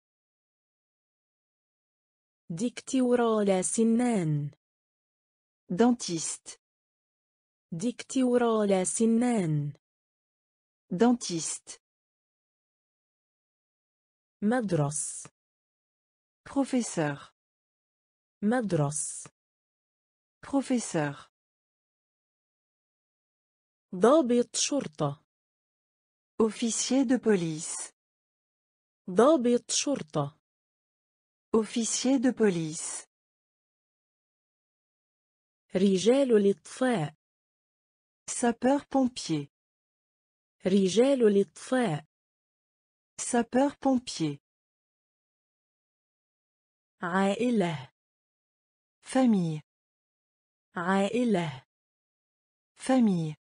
دكتوراه سنان. dentiste, دكتوراه سنان. dentiste, مدرس. professeur, مدرس. professeur, ضابط شرطة. officier de police, ضابط شرطة. officier de police, رجال الإطفاء. sapeur-pompier, رجال الإطفاء. sapeur-pompier, عائلة. famille, عائلة. famille,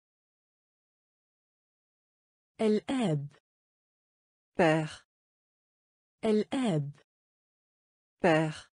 الآب. père, الآب. père,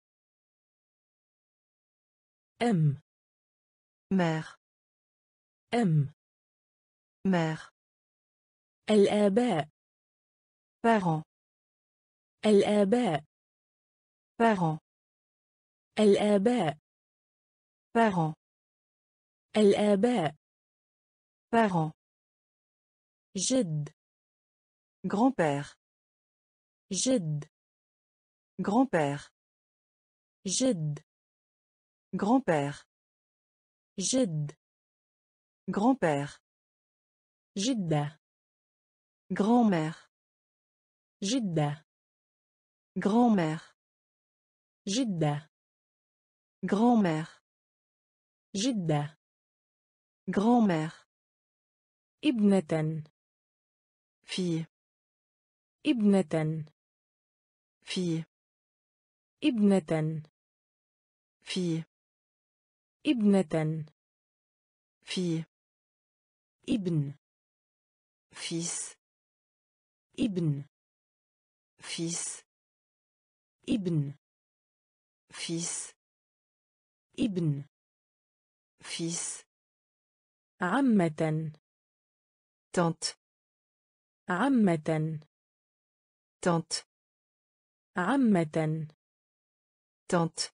أم. mère, أم. mère, الآباء. parent, الآباء. parent, الآباء. parent, الآباء. parent, جد. grand-père, جد. grand-père, جد. grand-père, جد. grand-père, جدة. grand-mère, جدة. grand-mère, جدة. grand-mère, جدة. grand-mère, ابنة. fille, ابنة. fille, ابنة. fille, ابنة. fille, ابن. fils, ابن. fils, ابن. fils, ابن. fils, عمة. tante, عمة. tante, عمة. tante,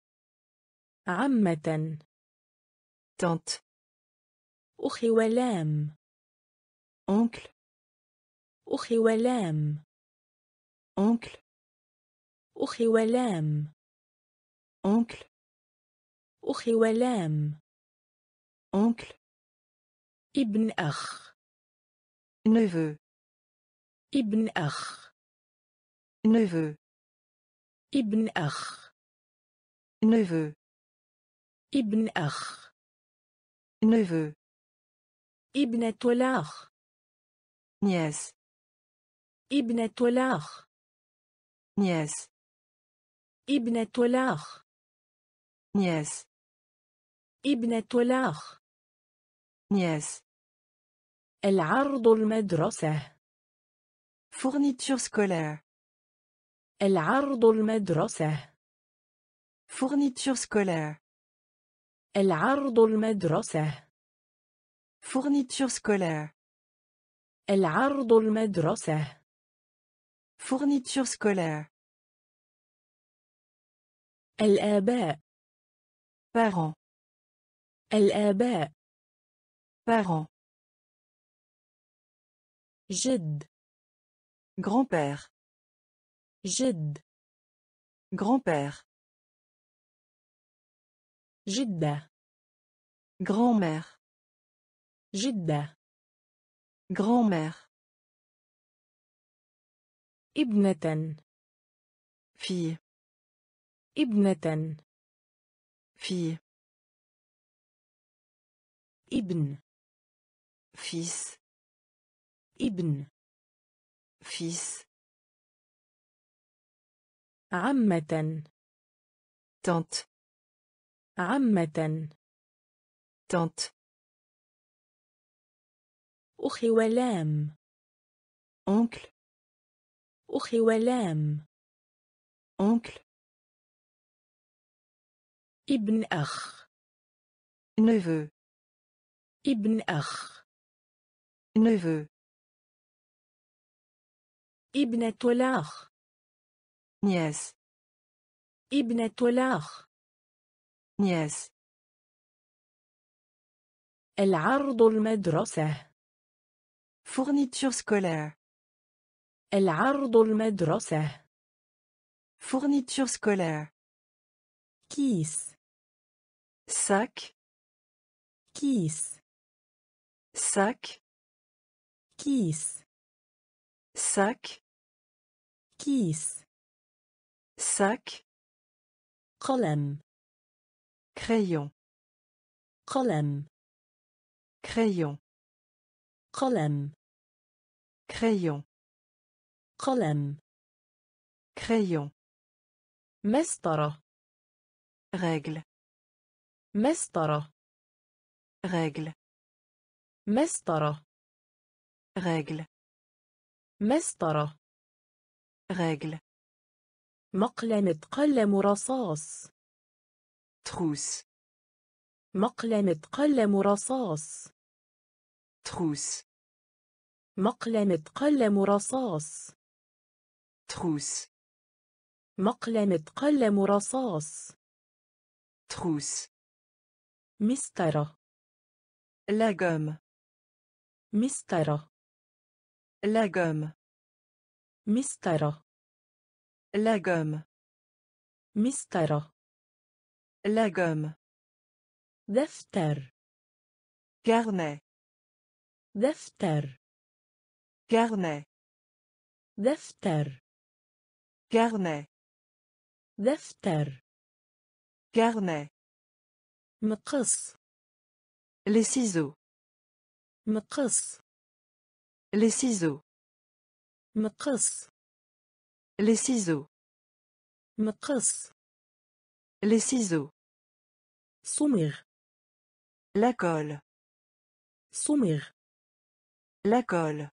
عمة. tante, أخي ولام. oncle, أخي ولام. oncle, أخي ولام. oncle, أخي ولام. oncle, ابن أخ. neveu, ابن أخ. neveu, ابن أخ. neveu, ابن أخ. neveu, ابنة الأخ. nièce, ابنة الأخ. nièce, ابنة الأخ. nièce, ابنة الأخ. nièce, العرض المدرسة. fourniture scolaire, العرض المدرسة. fourniture scolaire, العرض المدرسة. fourniture scolaire, العرض المدرسة. fourniture scolaire, الآباء. parent, الآباء. parent, جد. grand-père, جد. grand-père, جدة. grand-mère, جدة. grand-mère, ابنة. fille, ابنة. fille, ابن. fils, ابن. fils, عمة. tante, عمة. tante, أخي ولام. oncle, أخي ولام. oncle, ابن أخ. neveu, ابن أخ. neveu, ابنة الأخ. nièce, ابنة الأخ. nièce, العرض المدرسة. fourniture scolaire, العرض المدرسة. fourniture scolaire, كيس. sac, كيس. sac, كيس. sac, كيس. sac, قلم. crayon, قلم. crayon, قلم. crayon, قلم. crayon, مسطرة. règle, مسطرة. règle, مسطرة. règle, مسطرة. règle, مقلمة قلم رصاص. trousse, مقلمة قلم رصاص. trousse, مقلمة قلم رصاص. trousse, مقلمة قلم رصاص. trousse, مسطرة. la gomme, مسطرة. la gomme, مسطرة. la gomme, مسطرة. la gomme, دفتر. carnet, دفتر. carnet, دفتر. carnet, دفتر. carnet, مقص. les ciseaux, مقص. les ciseaux, مقص. les ciseaux, مقص. les ciseaux, صمغ. la colle, صمغ. la colle,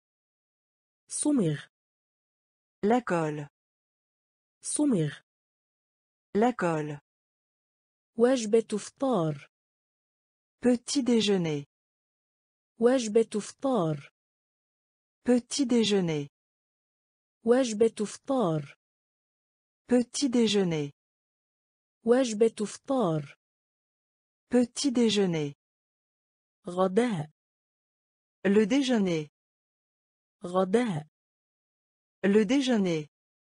صمغ. la colle, صمغ. la colle, وجبة إفطار. petit déjeuner, وجبة إفطار. petit déjeuner, وجبة إفطار. petit déjeuner, وجبة إفطار. petit déjeuner, غداء. le déjeuner, غداء. le déjeuner,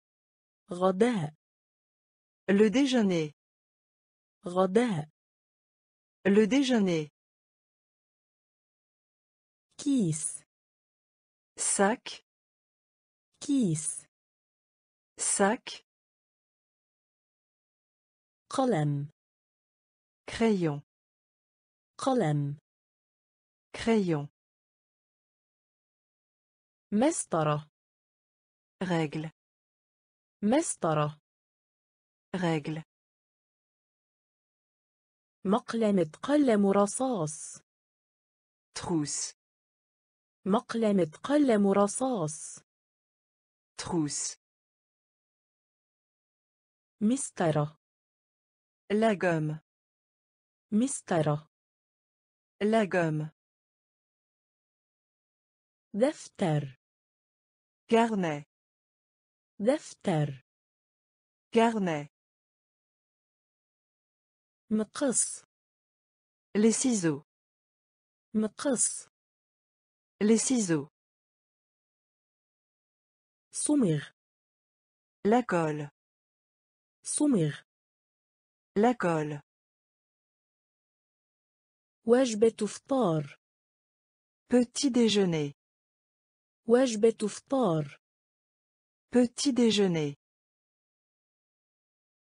غداء. le déjeuner, غداء. le déjeuner, كيس. sac, كيس. sac, قلم. crayon, قلم. crayon, مسطرة. règle, مسطرة. règle, مقلمة قلم رصاص. trousse, مقلمة قلم رصاص. trousse, مسطرة. la gomme, مسطرة. la gomme, دفتر. carnet, دفتر. carnet, مقص. les ciseaux, مقص. les ciseaux, صمغ. la colle, صمغ. la colle, وجبة إفطار. petit déjeuner, وجبة إفطار. petit déjeuner,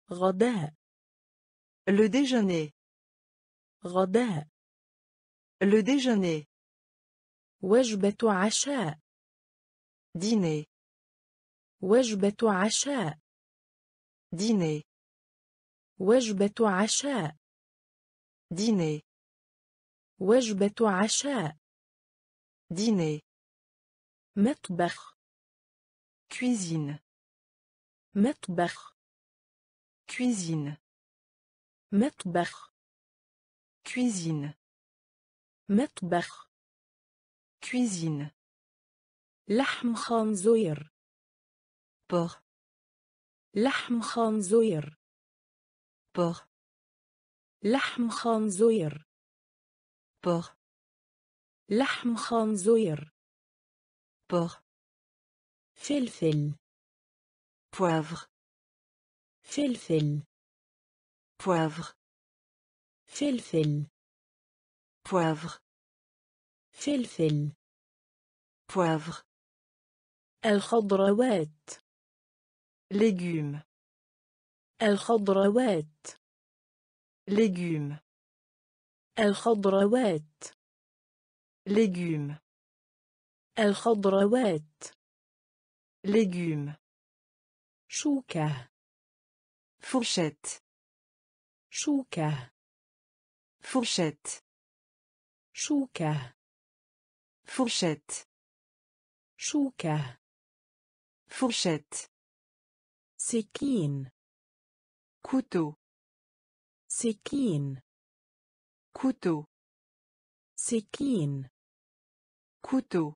غداء. Le déjeuner. غداء. Le déjeuner. وجبة عشاء. Dîner. وجبة عشاء. Dîner. وجبة عشاء. Dîner. وجبة عشاء. Dîner. مطبخ. Cuisine. مطبخ. Cuisine. مطبخ. Cuisine. مطبخ. Cuisine. لحم خنزير. Porc. لحم خنزير. Porc. لحم خنزير. Porc. لحم خنزير. Porc. فلفل. Poivre. فلفل. Poivre. فلفل. Poivre. فلفل. Poivre. الخضروات. Légumes. الخضروات. Légumes. الخضروات. Légumes. الخضروات. Légumes. شوكة. Fourchette. شوكة. Fourchette. شوكة. Fourchette. شوكة. Fourchette. سكين. Couteau. سكين. Couteau. سكين. Couteau.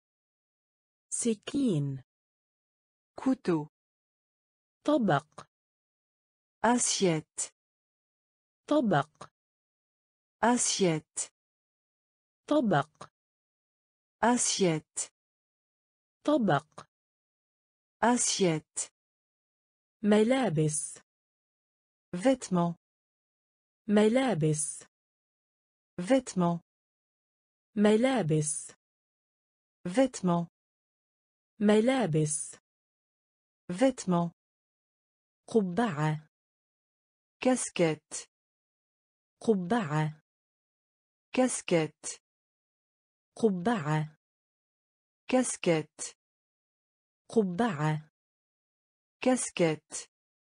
سكين. Couteau. طبق. Assiette. طبق. Assiette. طبق. Assiette. طبق. Assiette. ملابس. Vêtements. ملابس. Vêtements. ملابس. Vêtements. ملابس. Vêtements. قبعة. Casquette. قبعة. Casquette. قبعة. Casquette. قبعة. Casquette.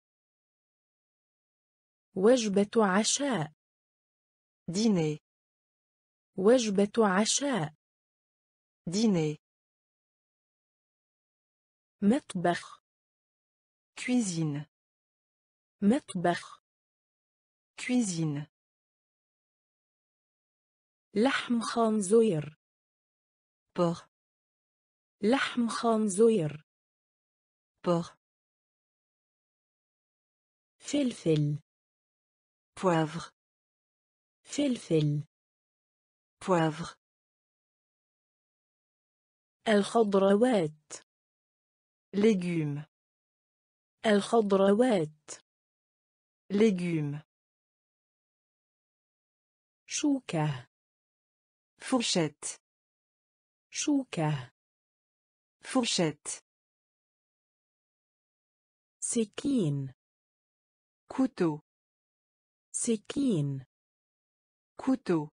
وجبة عشاء. Dîner. وجبة عشاء. Dîner. مطبخ. Cuisine. مطبخ. Cuisine. لحم خنزير. Porc. لحم خنزير. Porc. فلفل. Poivre. فلفل. Poivre. الخضروات. Légumes. الخضروات. Légumes. شوكة. Fourchette. شوكة. Fourchette. سكين. Couteau. سكين. Couteau.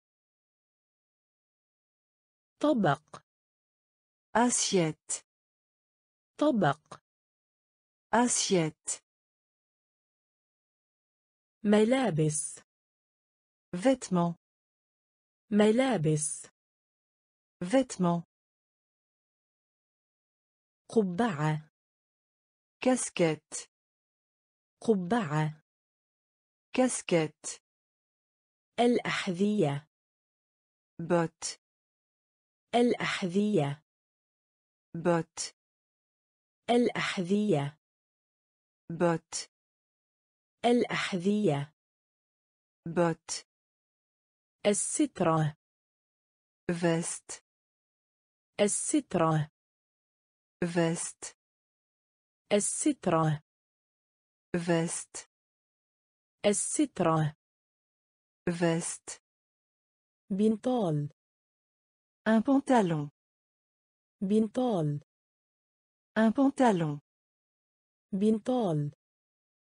طبق. Assiette. طبق. Assiette. ملابس. Vêtements. ملابس. Vêtements. قبعة. Casquette. قبعة. Casquette. الأحذية. Botte. الأحذية. Botte. الأحذية. Botte. الأحذية. Botte. السترة. Veste. السترة. Veste. السترة. Veste. السترة. Veste. بنطال. Un pantalon. بنطال. Un pantalon. بنطال.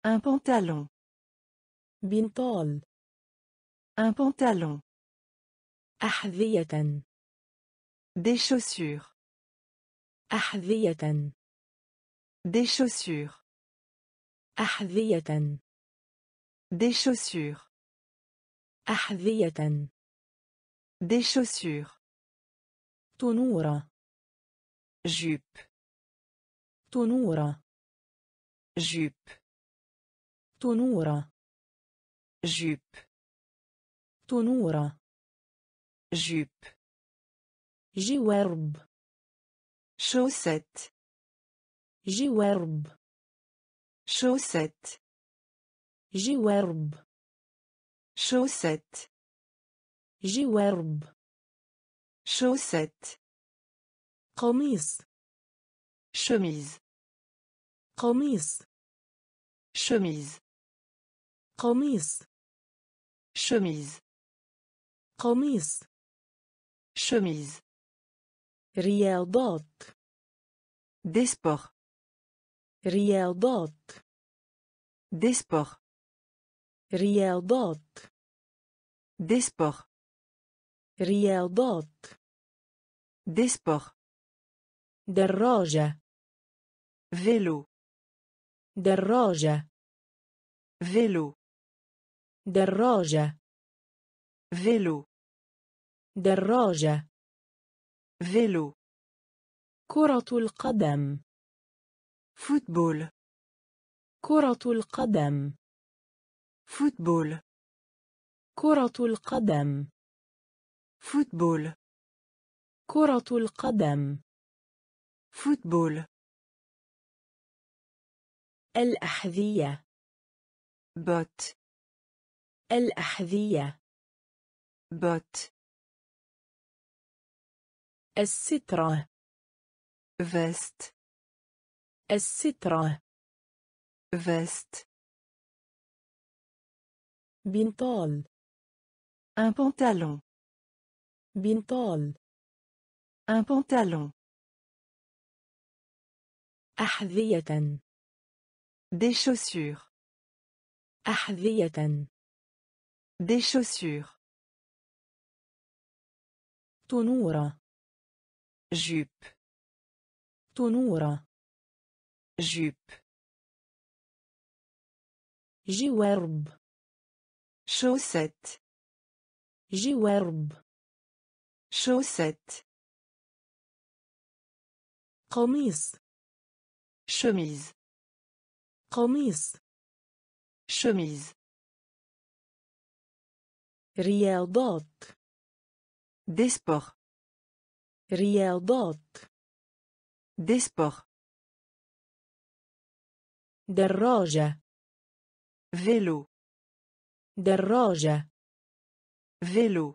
Un pantalon. بنطال. Un pantalon. أحذية. Des chaussures. أحذية. Des chaussures. أحذية. Des chaussures. أحذية. Des chaussures. تنورة. Jupe. تنورة. Jupe. تنورة. Jupe. تنورة. Jupe. جوارب. Chaussette. جوارب. Chaussette. جوارب. Chaussette. جوارب. Chaussette. قميص. Chemise. قميص. Chemise. قميص. Chemise. قميص. Chemise. رياضات. Des sports. رياضات. Des sports. رياضات. Des sports. رياضات. Des sports. دراجة. Vélo. دراجة. Vélo. دراجة. Vélo. دراجة. Vélo. كرة القدم. Football. كرة القدم. Football. كرة القدم. Football. كرة القدم. Football. الأحذية. Botte. الأحذية. Botte. السترة. Veste. السترة. Veste. بنطال. Un pantalon. بنطال. Un pantalon. أحذية. Des chaussures. أحذية. Des chaussures. تنورة. Jupe. تنورة. Jupe. جوارب. Chaussette. جوارب. Chaussette. قميص. Chemise. قميص. Chemise. رياضات. Des sports. رياضات. Des sports. دراجة. Vélo. دراجة. Vélo.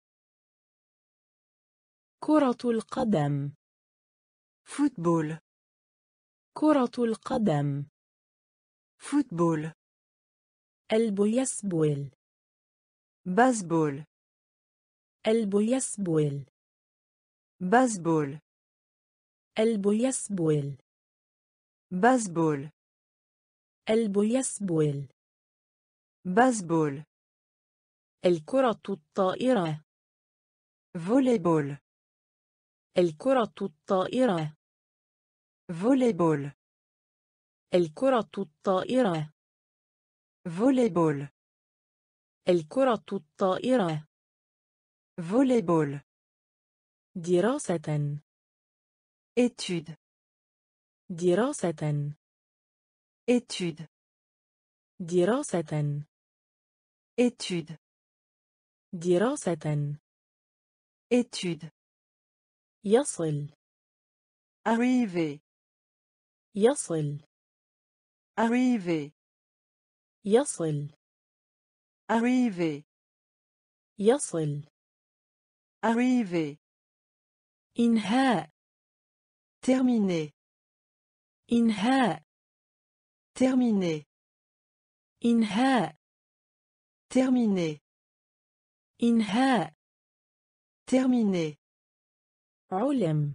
كرة القدم. Football. كرة القدم. Football. البيسبول. Baseball. البيسبول. Baseball. البيسبول. Baseball. البيسبول. Baseball. الكرة الطائرة. Volleyball. الكرة الطائرة. Volleyball. الكرة الطائرة. Volleyball. الكرة الطائرة. Volleyball. دراسة. Étude. دراسة. Étude. دراسة. Étude. دراسة. Étude. يصل. Arriver. يصل. Arriver. يصل. Arriver. يصل. Arriver. إنهاء. Terminer. إنهاء. Terminer. إنهاء. Terminer. إنهاء. Terminer. علم.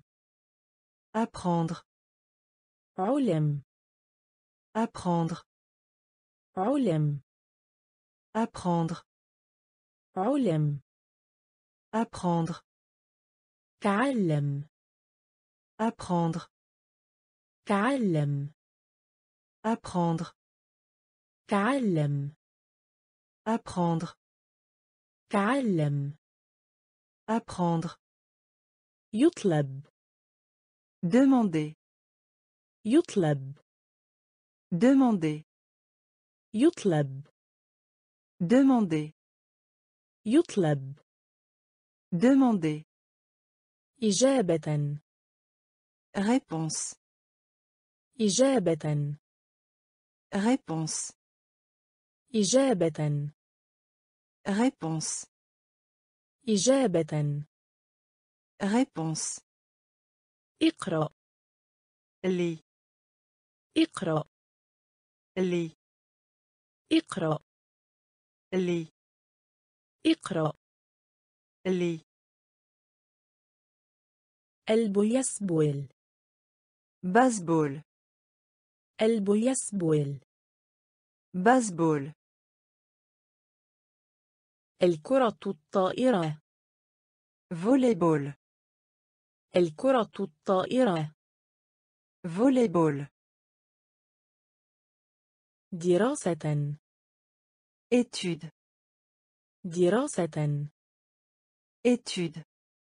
Apprendre. علم. Apprendre. علم. apprendre, علم. apprendre, تعلم. apprendre, تعلم. apprendre, تعلم. apprendre, تعلم. apprendre, يطلب. demander, يطلب. demander, يطلب. demander, يطلب. demander, إجابة. réponse, إجابة. réponse, إجابة. réponse, إجابة. réponse, اقرأ. lis, اقرأ. lis, اقرأ. lis, اقرأ. lis, البيسبول. baseball, البيسبول. baseball, الكرة الطائرة. volleyball, الكرة الطائرة. volleyball, دراسة. étude, دراسة. étude,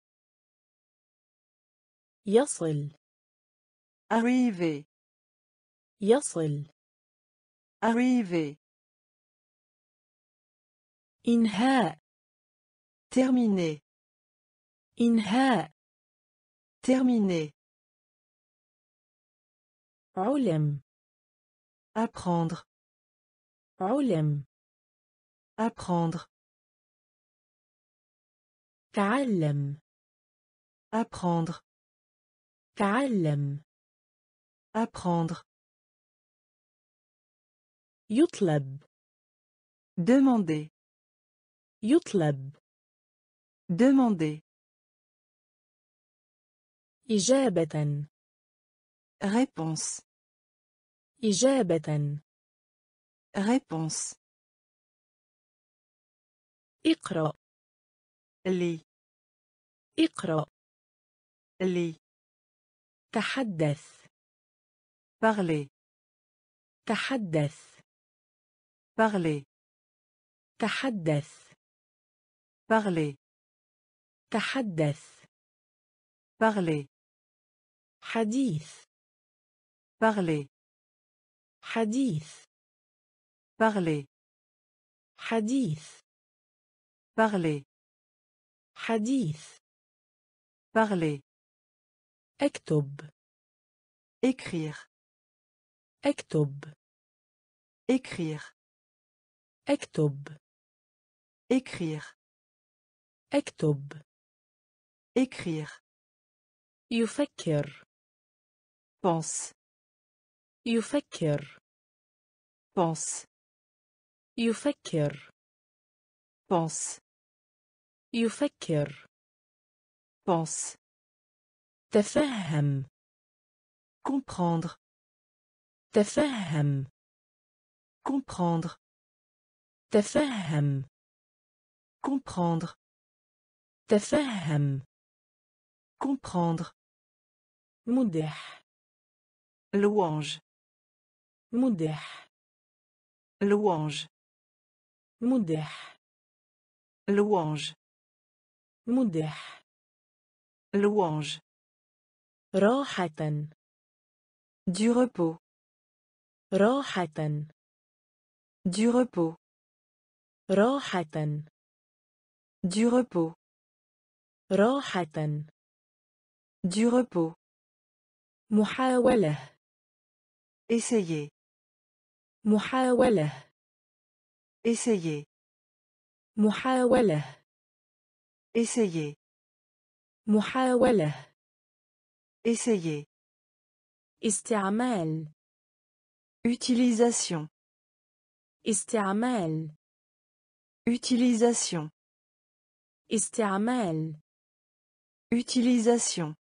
يصل. arriver, يصل. arriver, إنهاء. terminer, إنهاء. terminer, علم. apprendre, علم. apprendre, تعلم. apprendre, تعلم. apprendre, يطلب. demander, يطلب. demander, إجابة. réponse, إجابة. réponse, اقرأ. lis, اقرأ. lis, تحدث. parler, تحدث. parler, تحدث. parler, تحدث. parler, حديث. parler, حديث. parler, حديث. parler, حديث. parler, اكتب. écrire, اكتب. écrire, اكتب. écrire, اكتب. écrire, يفكر. pense, يفكر. pense, يفكر. pense, يفكر. pense, تفهم. comprendre, تفهم. comprendre, تفهم. comprendre, تفهم. comprendre, مدح. louange, مدح. louange, مدح. louange, مدح. louange, راحة. du repos, راحة. du repos, راحة. du repos, راحة. du repos, محاولة. essayer, محاولة. essayer, محاولة. essayer, محاولة. essayer, استعمال. utilisation, استعمال. utilisation, استعمال. utilisation,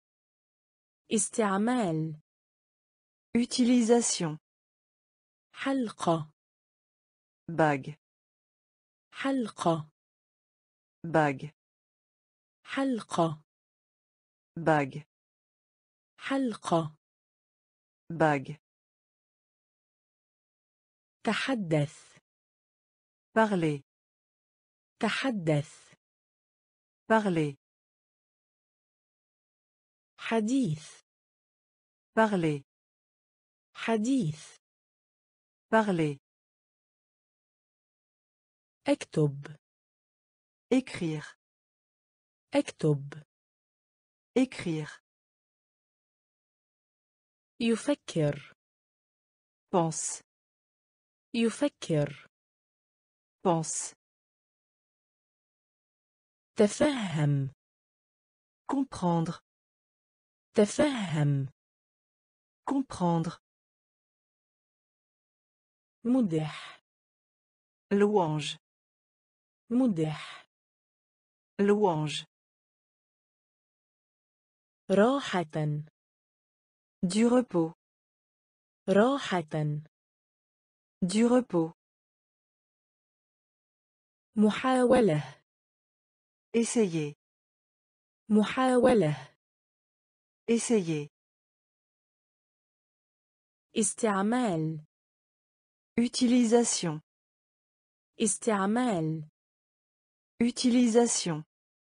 استعمال. utilisation, حلقة. bague, حلقة bague, حلقة bague, حلقة bague, تحدث parler, تحدث parler, حديث parler, حديث parler, اكتب écrire, اكتب écrire, يفكر pense, يفكر pense, تفهم comprendre, تفهم comprendre, مدح louange, مدح louange, راحة du repos, راحة du repos, محاولة essayer, محاولة essayer, استعمال utilisation, استعمال utilisation,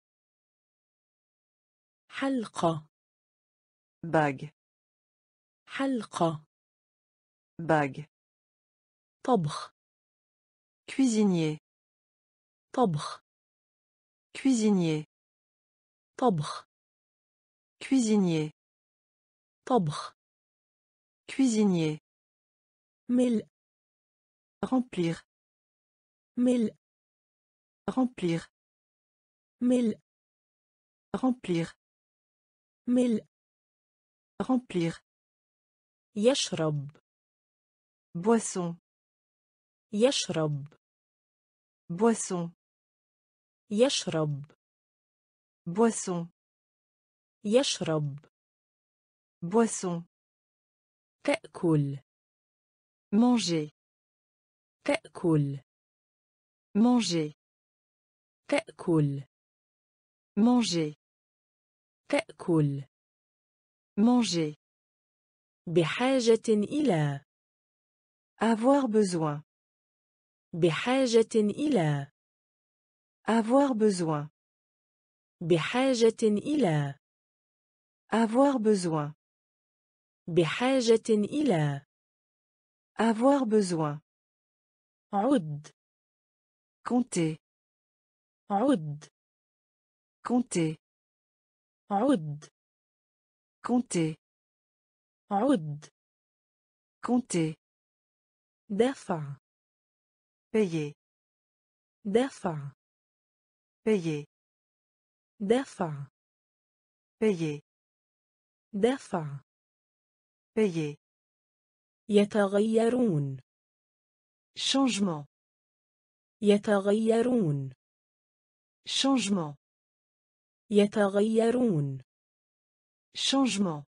حلقة bague, حلقة bague, طبخ cuisinier, طبخ cuisinier, طبخ cuisinier, طبخ cuisinier, ملء remplir, ملء remplir, ملء remplir, ملء remplir, يشرب boisson, يشرب boisson, يشرب boisson, يشرب boisson, تأكل manger, تأكل manger, تأكل manger, تأكل manger, بحاجة إلى avoir besoin, بحاجة إلى avoir besoin, بحاجة إلى avoir besoin, بحاجة إلى avoir besoin, عد compter, عد compter, عد compter, عد compter, دفع payer, دفع payer, دفع payer, دفع payer, يتغيرون changement, يتغيرون changement, يتغيرون changement,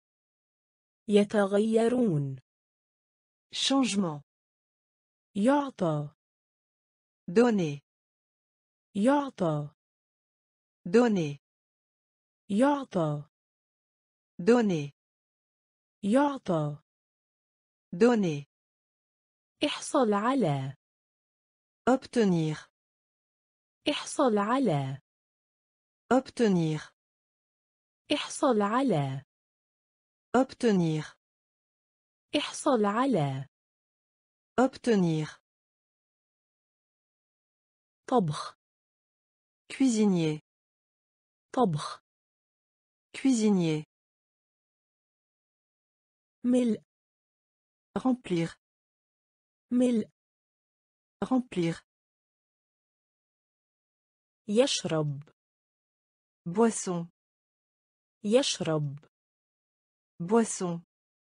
يتغيرون changement, يعطى donner, يعطى donner, يعطى donner, يعطى donner, احصل على obtenir, احصل على obtenir, احصل على obtenir, احصل على obtenir, طبخ cuisinier, طبخ cuisinier, ملء remplir, ملء remplir, يشرب boisson, يشرب boisson,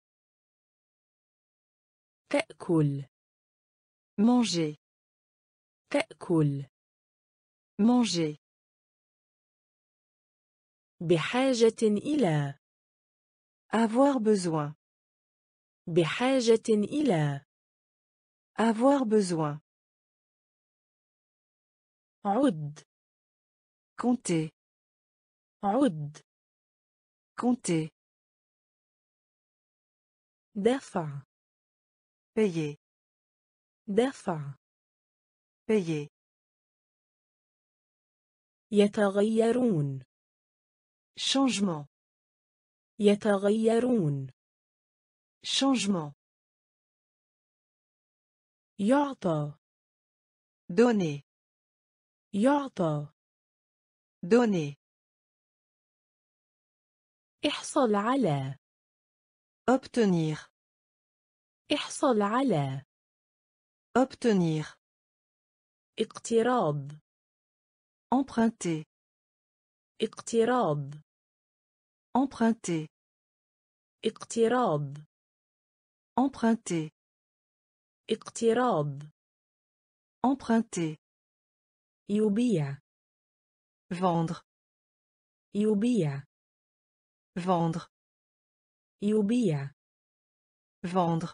تأكل manger, تأكل manger, بحاجة إلى avoir besoin, بحاجة إلى avoir besoin, عد compter, عد compter, دفع payer, دفع payer, يتغيرون changement, يتغيرون changement, يعطى donner, يعطى donner, احصل على obtenir, احصل على obtenir, اقتراض emprunter, اقتراض emprunter, اقتراض emprunter, اقتراض emprunter, يبيع vendre, يبيع vendre, يبيع vendre,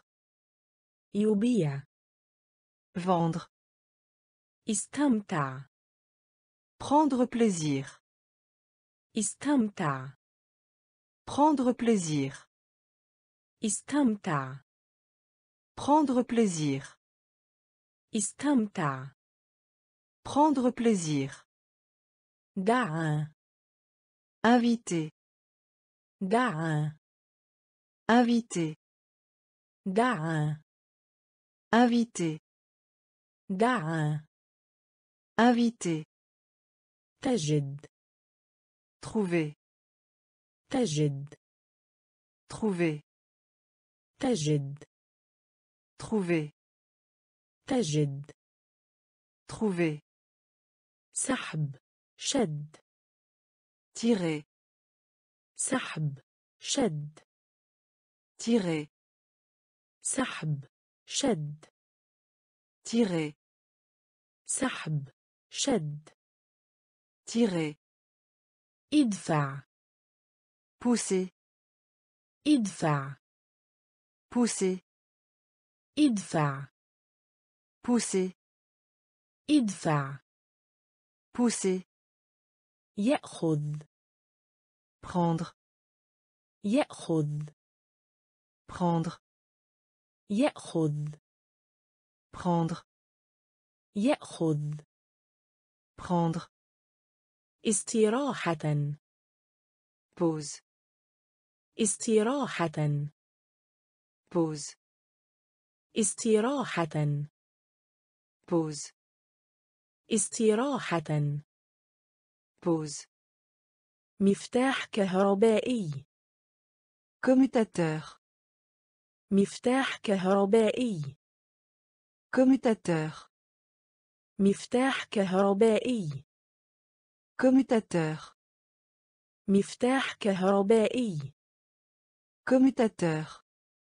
يبيع vendre, استمتع prendre plaisir, استمتع prendre plaisir, استمتع prendre plaisir, استمتع prendre plaisir, دعا inviter, دعا inviter, دعا inviter, دعا inviter, تجد trouver, تجد trouver, تجد trouver, تجد trouver, سحب شد tirer, سحب شد tirer, سحب شد tirer, سحب شد tirer, ادفع pousser, ادفع pousser, ادفع pousser, ادفع pousser, يأخذ prendre, يأخذ prendre, يأخذ prendre, يأخذ prendre, استراحة pause, استراحة pause, استراحة pause, استراحة pause, مفتاح كهربائي commutateur, مفتاح كهربائي commutateur, مفتاح كهربائي commutateur, مفتاح كهربائي commutateur,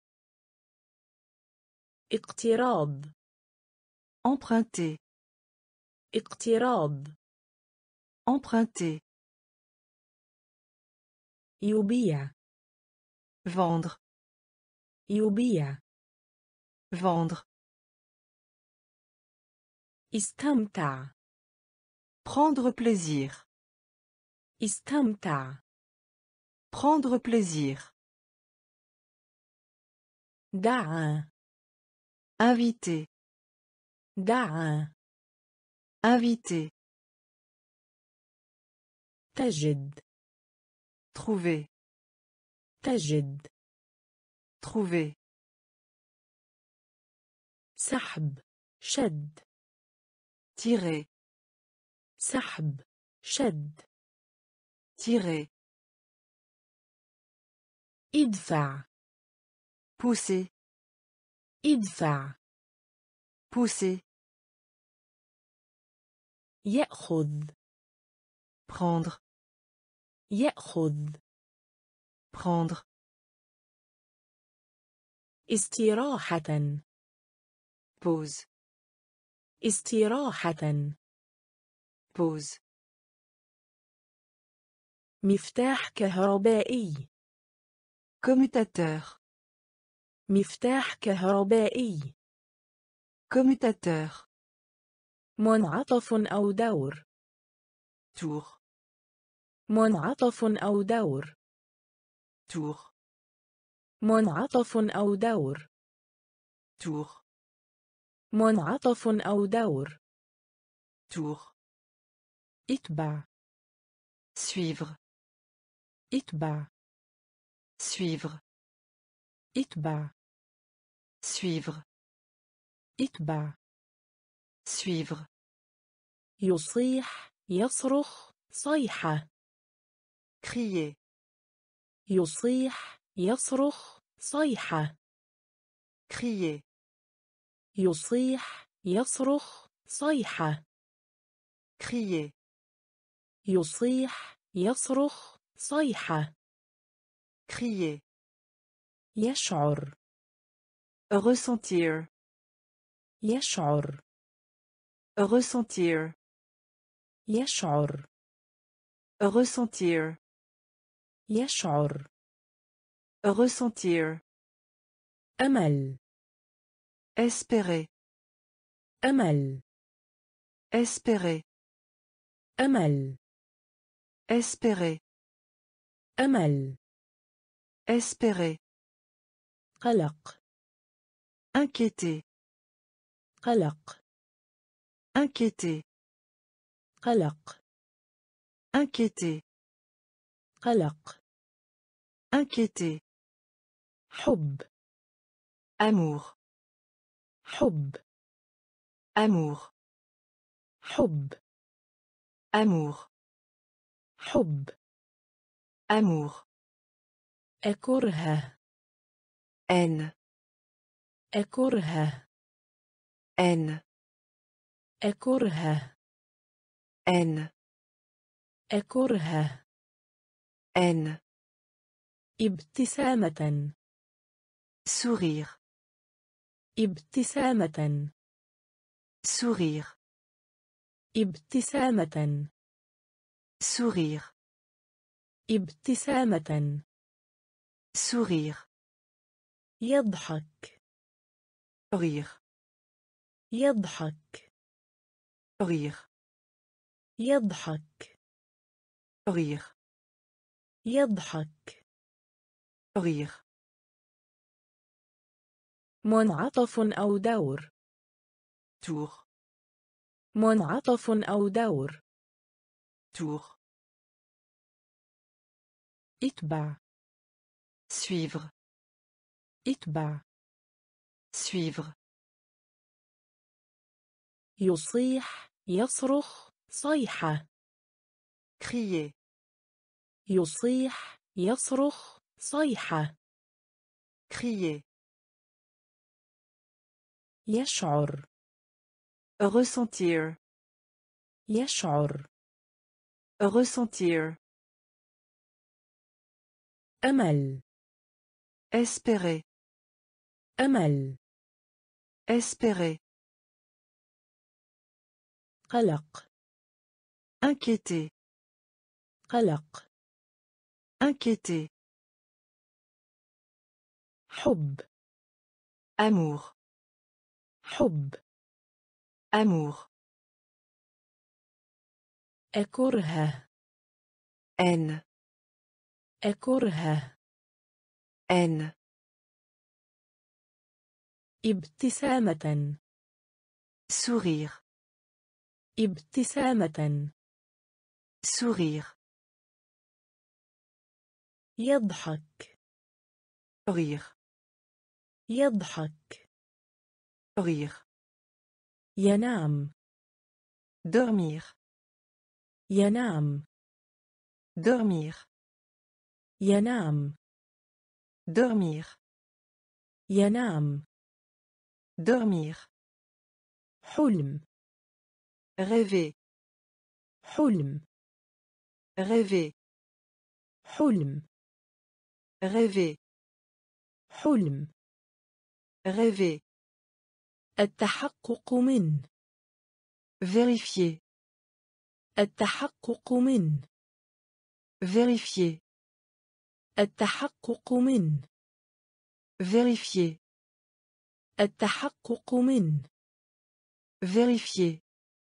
اقتراض emprunter, اقتراض emprunter, يبيع vendre, يبيع vendre, استمتع prendre plaisir, استمتع prendre plaisir, دعا inviter, دعا inviter, تجد trouver, تجد trouver, سحب شد tirer, سحب شد tirer, ادفع pousser, ادفع pousser, يأخذ prendre, يأخذ prendre, استراحة pause, استراحة pause, مفتاح كهربائي commutateur, مفتاح كهربائي commutateur, منعطف أو دور. tour, منعطف أو دور. tour, منعطف أو دور. tour, منعطف أو دور. tour, اتبع. suivre, اتبع. suivre, اتبع. suivre, اتبع. suivre, يصيح يصرخ صيحة. crier, يصيح يصرخ صيحة. crier, يصيح يصرخ صيحة. crier, يصيح يصرخ صيحة. crier, يشعر. ressentir, يشعر. ressentir, يشعر. ressentir, يشعر. ressentir, أمل. espérer, أمل. espérer, أمل. espérer, أمل. espérer, قلق. inquiéter, قلق. inquiéter, قلق. inquiéter, قلق. inquiéter, حب. amour, حب. amour, حب. amour, حب. amour, أكره. haine, أكره. haine, أكره. haine, أكره. haine, ابتسامة. sourire, ابتسامة. sourire, ابتسامة. sourire, ابتسامة. sourire, يضحك. rire, يضحك. rire, يضحك. rire, يضحك. rire, منعطف أو دور. tour, منعطف أو دور. tour, اتبع. suivre, اتبع. suivre, يصيح يصرخ صيحة. crier, يصيح يصرخ صيحة. crier, يشعر. ressentir, يشعر. ressentir, أمل. espérer, أمل. espérer, قلق. inquiéter, قلق. inquiéter, حب. amour, حب. amour, أكره. haine, أكره. haine, ابتسامة. sourire, ابتسامة. sourire, يضحك. rire, يضحك. rire, ينام. dormir, ينام. dormir, ينام. dormir, ينام. dormir, حلم. rêver, حلم. rêver, حلم. rêver, حلم. rêver, التحقق من. vérifier, التحقق من. vérifier, التحقق من. vérifier, التحقق من. vérifier,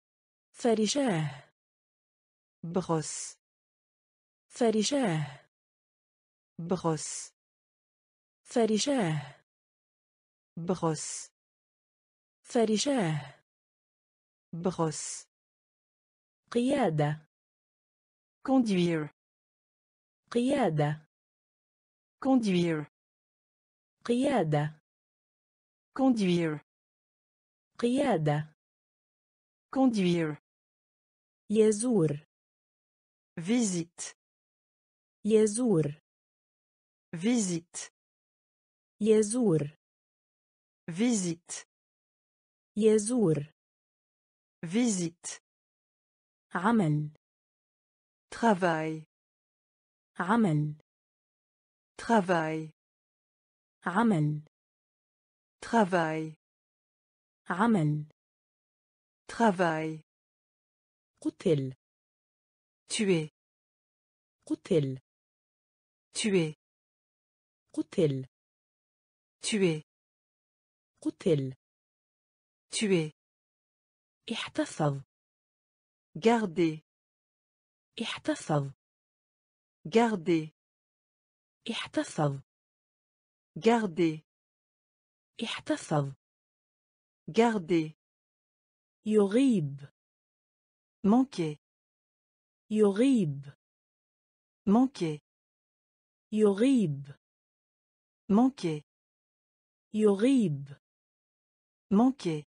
فرشاه brosse فرشاه brosse فرشاه brosse فرشاه brosse قيادة conduire قيادة conduire قيادة conduire قيادة conduire يزور visite يزور visite يزور visite يزور visite عمل travail عمل travail عمل travail عمل travail قتل tuer قتل tuer قتل tuer قتل tuer احتفظ garder احتفظ garder احتفظ garder احتفظ garder يغيب manquer يغيب manquer يغيب manquer يغيب manquer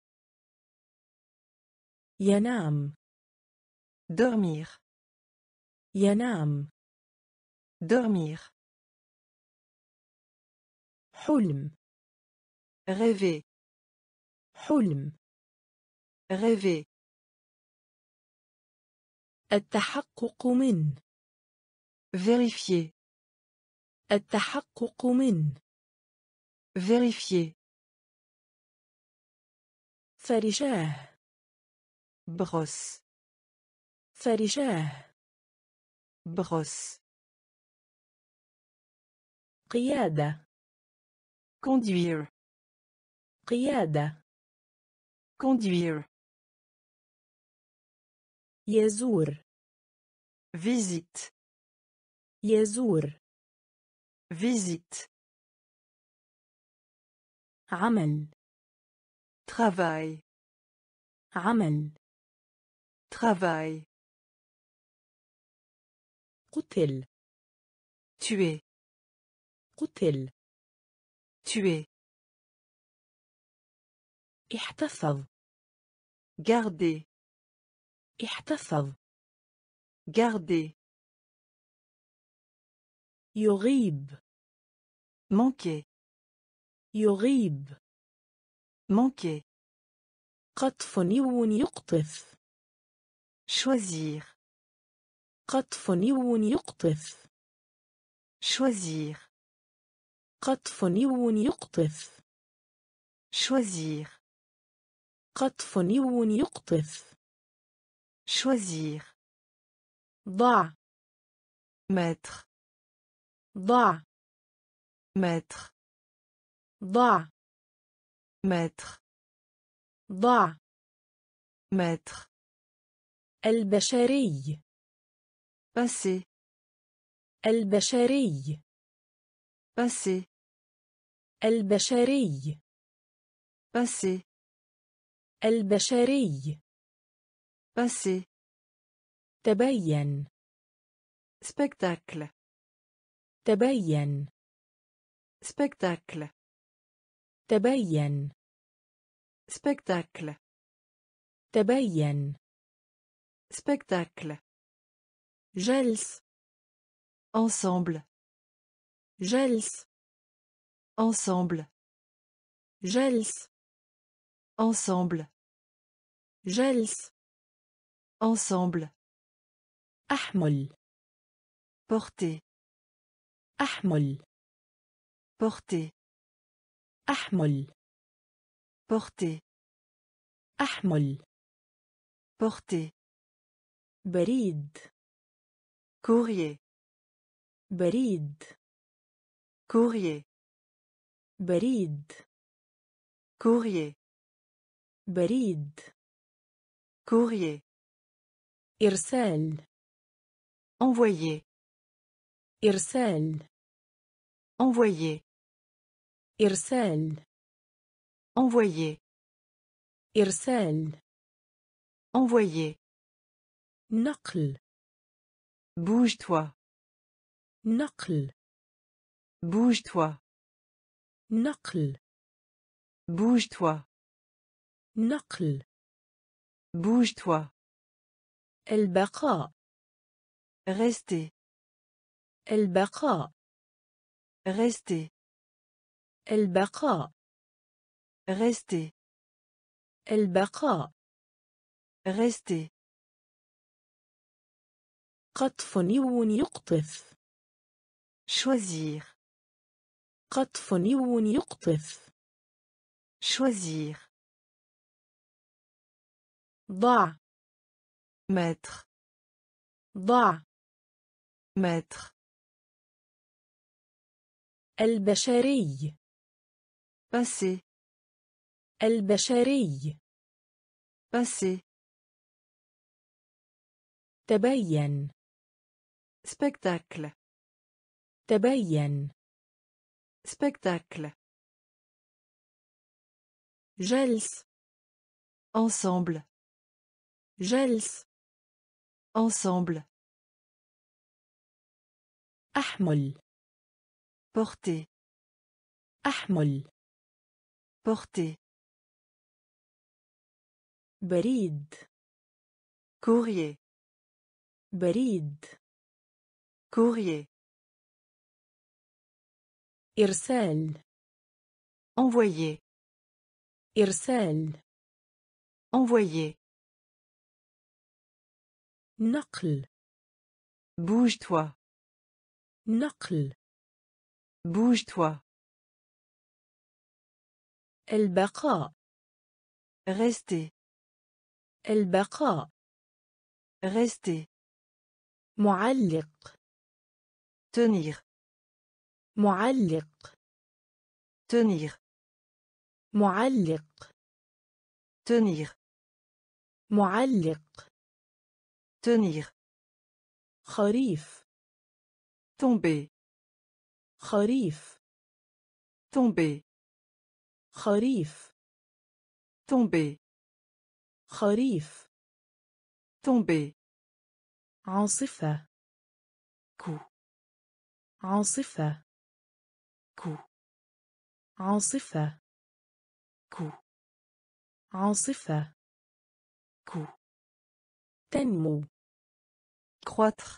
ينام dormir ينام dormir حلم rêver حلم rêver التحقق من vérifier التحقق من vérifier فرشاه brosse فرشاه brosse قيادة conduire قيادة conduire يزور visite يزور visite عمل travail عمل travail قتل tuer قتل tuer احتفظ garder احتفظ garder يغيب manquer يغيب manquer قطف نيو يقطف choisir قطف نيو يقطف choisir قطف نيو يقطف choisir قطف نيو يقطف choisir ضع mettre ضع mettre ضع mettre ضع mettre البشري passer البشري passer البشري passer البشري passer تبين spectacle تبين spectacle تبين spectacle تبين spectacle جلس ensemble جلس ensemble جلس ensemble جلس ensemble أحمل porter أحمل porter أحمل porter أحمل porter بريد courrier بريد courrier بريد courrier بريد courrier إرسال. envoyer, إرسال. envoyer, إرسال. envoyer, إرسال. envoyer, نقل. bouge-toi, نقل. bouge-toi, نقل. bouge-toi, نقل. bouge-toi, البقاء. rester, البقاء. rester, البقاء. rester, البقاء. rester, قطف نيو يقطف. choisir, قطف نيو يقطف. choisir, ضع. mettre, ضع. mettre, البشري. passer, البشري. passer, تبين. spectacle, تبين. spectacle, جلس. ensemble, جلس. ensemble, أحمل. porter, أحمل. porter, بريد. courrier, بريد. courrier, إرسال. envoyer, إرسال. envoyer, نقل. bouge-toi, نقل. bouge-toi, البقاء. rester, البقاء. rester, معلق. tenir, معلق. tenir, معلق. tenir, معلق. tenir, خريف. tomber, خريف. tomber, خريف. tomber, خريف. tomber, عاصفة. coup, عاصفة. coup, عاصفة. coup, عاصفة. coup, تنمو. croître,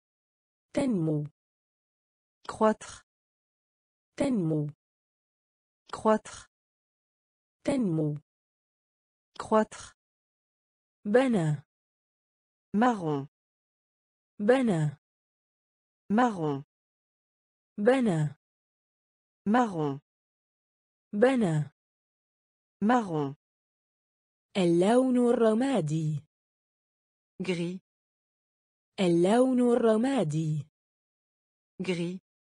تنمو. croître, تنمو. croître, تنمو. croître, بنى. marron, بنى. marron, بنى. marron, بنى. marron, اللون الرمادي. gris, اللون الرمادي. gris,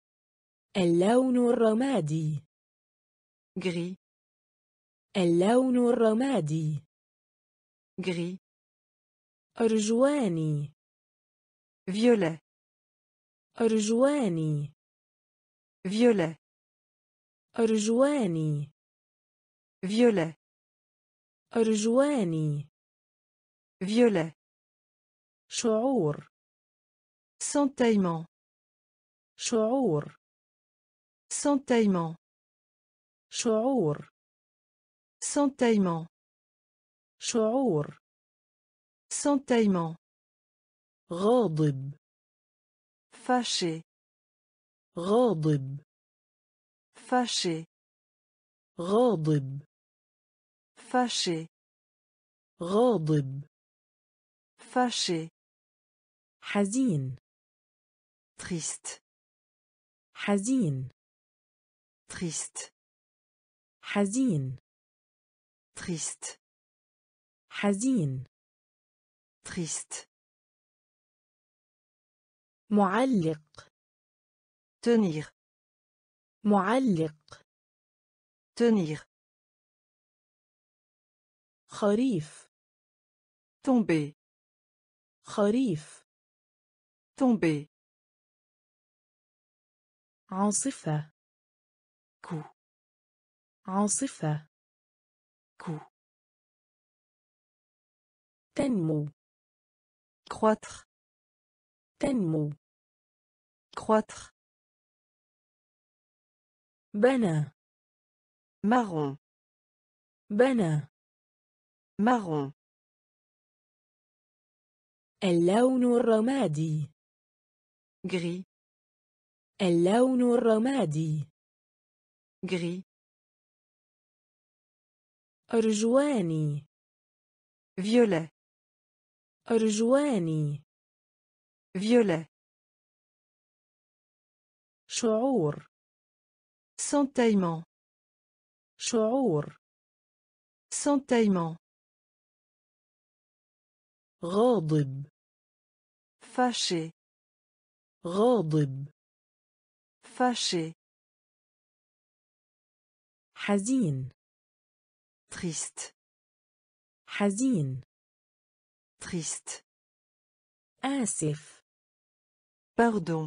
اللون الرمادي. gris, اللون الرمادي. gris, أرجواني. violet, أرجواني. violet, أرجواني. violet, أرجواني. violet, شعور. sentaillement, شعور. sentaillement, شعور. sentaillement, شعور. sentaillement, غاضب. fâché, غاضب. fâché, غاضب. fâché, غاضب. fâché, حزين. triste, حزين. triste, حزين. triste, حزين. triste, معلق. tenir, معلق. tenir, خريف. tomber, خريف. tomber, عاصفة. coup, عاصفة. coup, تنمو. croître, تنمو. croître, بنى. marron, بنى. marron, اللون الرمادي. gris, اللون الرمادي. gris, أرجواني. violet, أرجواني. violet, شعور. sentaillement, شعور. sentaillement, غاضب. fâché, غاضب. fâché, حزين. triste, حزين. triste, آسف. pardon,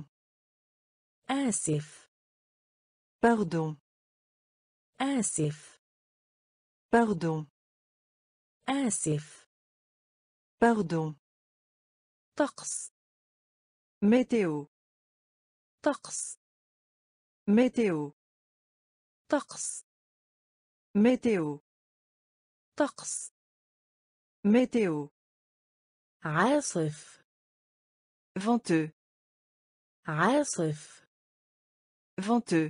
آسف. pardon, آسف. pardon, آسف. pardon, طقس. météo, طقس. météo, طقس. météo, طقس. météo, عاصف. venteux, عاصف. venteux,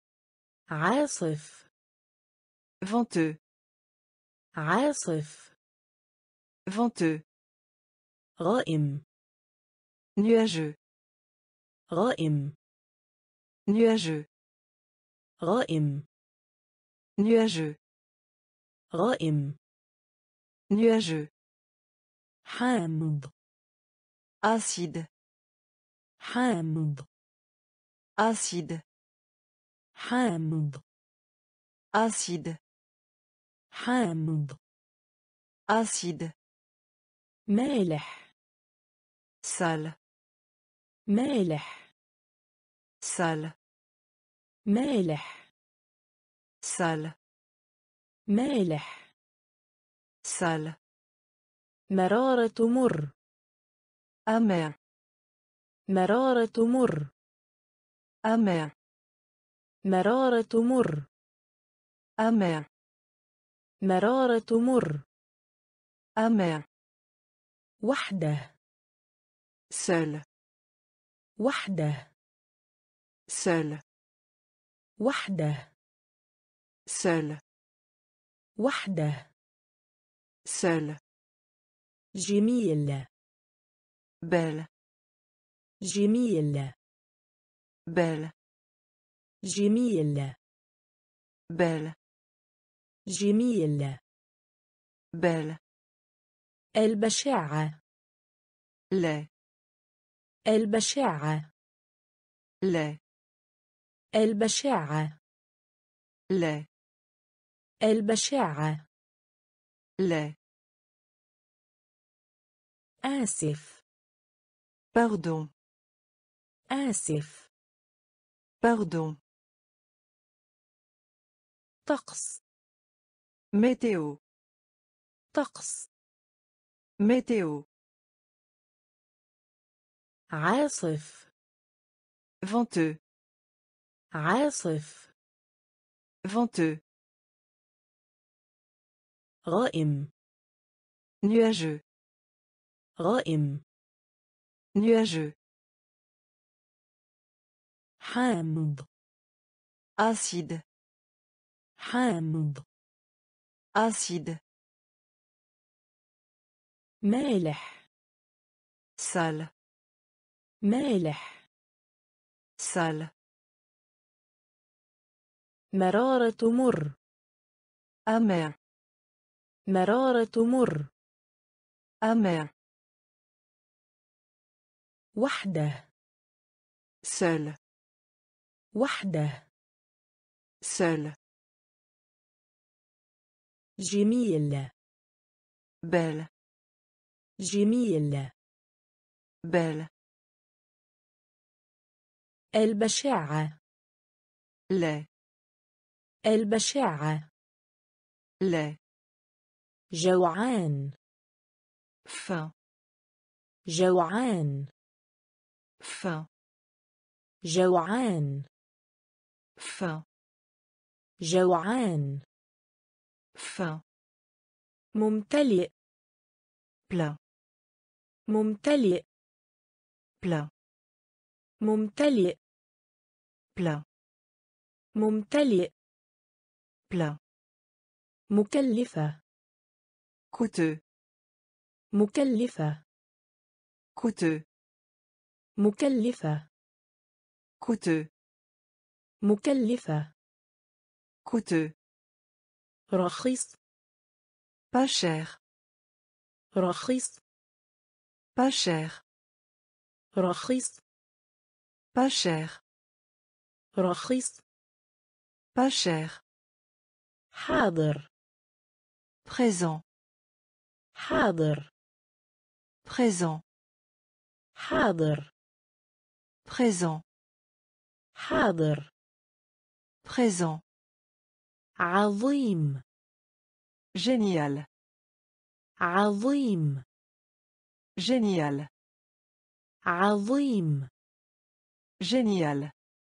عاصف. venteux, عاصف. venteux, غائم. nuageux, غائم. nuageux, غائم. nuageux, غائم. nuageux, حامض. acide, حامض. acide, حامض. acide, حامض. acide, مالح. sale, مالح. sale, مالح. sale, مالح. sale, مرارة مر. amer, مرارة مر. amer, مرارة مر. amer, مرارة مر. amer, وحدة. seul, وحدة. seul, وحدة. seul, وحدة. seul, جميل. belle, جميل. belle, جميل. belle, جميل. belle, البشاعة. lait, البشاعة. lait, البشاعة. lait, البشاعة. lait, آسف. pardon, آسف. pardon, طقس. météo, طقس. météo, عاصف. venteux, عاصف. venteux, غائم. nuageux, غائم. nuageux, حامض. acide, حامض. acide, مالح. sale, مالح. sale, مرارة مر. amer, مرارة مر. amer, وحدة. seul, وحدة. seul, جميل. belle, جميل. belle, البشاعة lait, البشاعة lait, جوعان faim, جوعان faim, جوعان faim, جوعان faim, ممتلئ plein, ممتلئ plein, ممتلئ plein, ممتلئ plein, مكلفة coûteux, مكلفة coûteux, مكلفة coûteux, مكلفة coûteux, رخيص pas cher, رخيص pas cher, رخيص pas cher, رخيص pas cher, حاضر présent, حاضر présent, حاضر présent, حاضر présent, عظيم génial, عظيم génial, عظيم génial,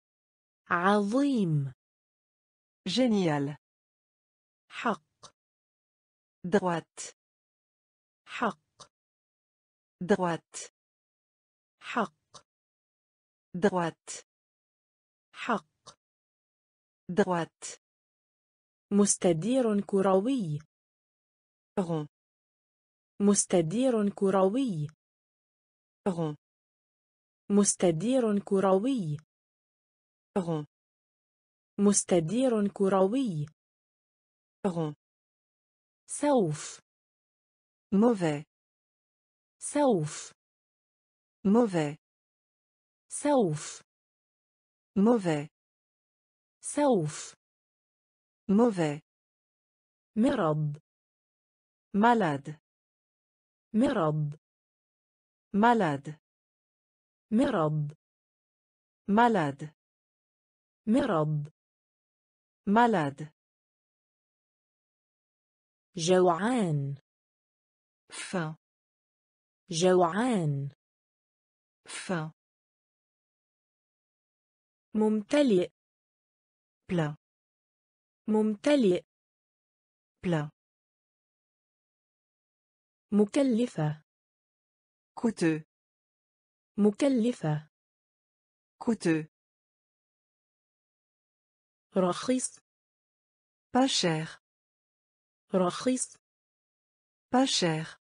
عظيم génial, حق droite, حق droite, حق droite, حق droite, مستدير كروي rond, مستدير كروي rond, مستدير كروي rond, مستدير كروي rond, سوف mauvais, سوف mauvais, سوف mauvais, سوف mauvais, مرض malade, مرض malade, مرض malade, مرض malade, جوعان faim, جوعان faim, ممتلئ plein, ممتلئ plein, مكلفة coûteux, مكلفة coûteux, رخيص pas cher, رخيص pas cher,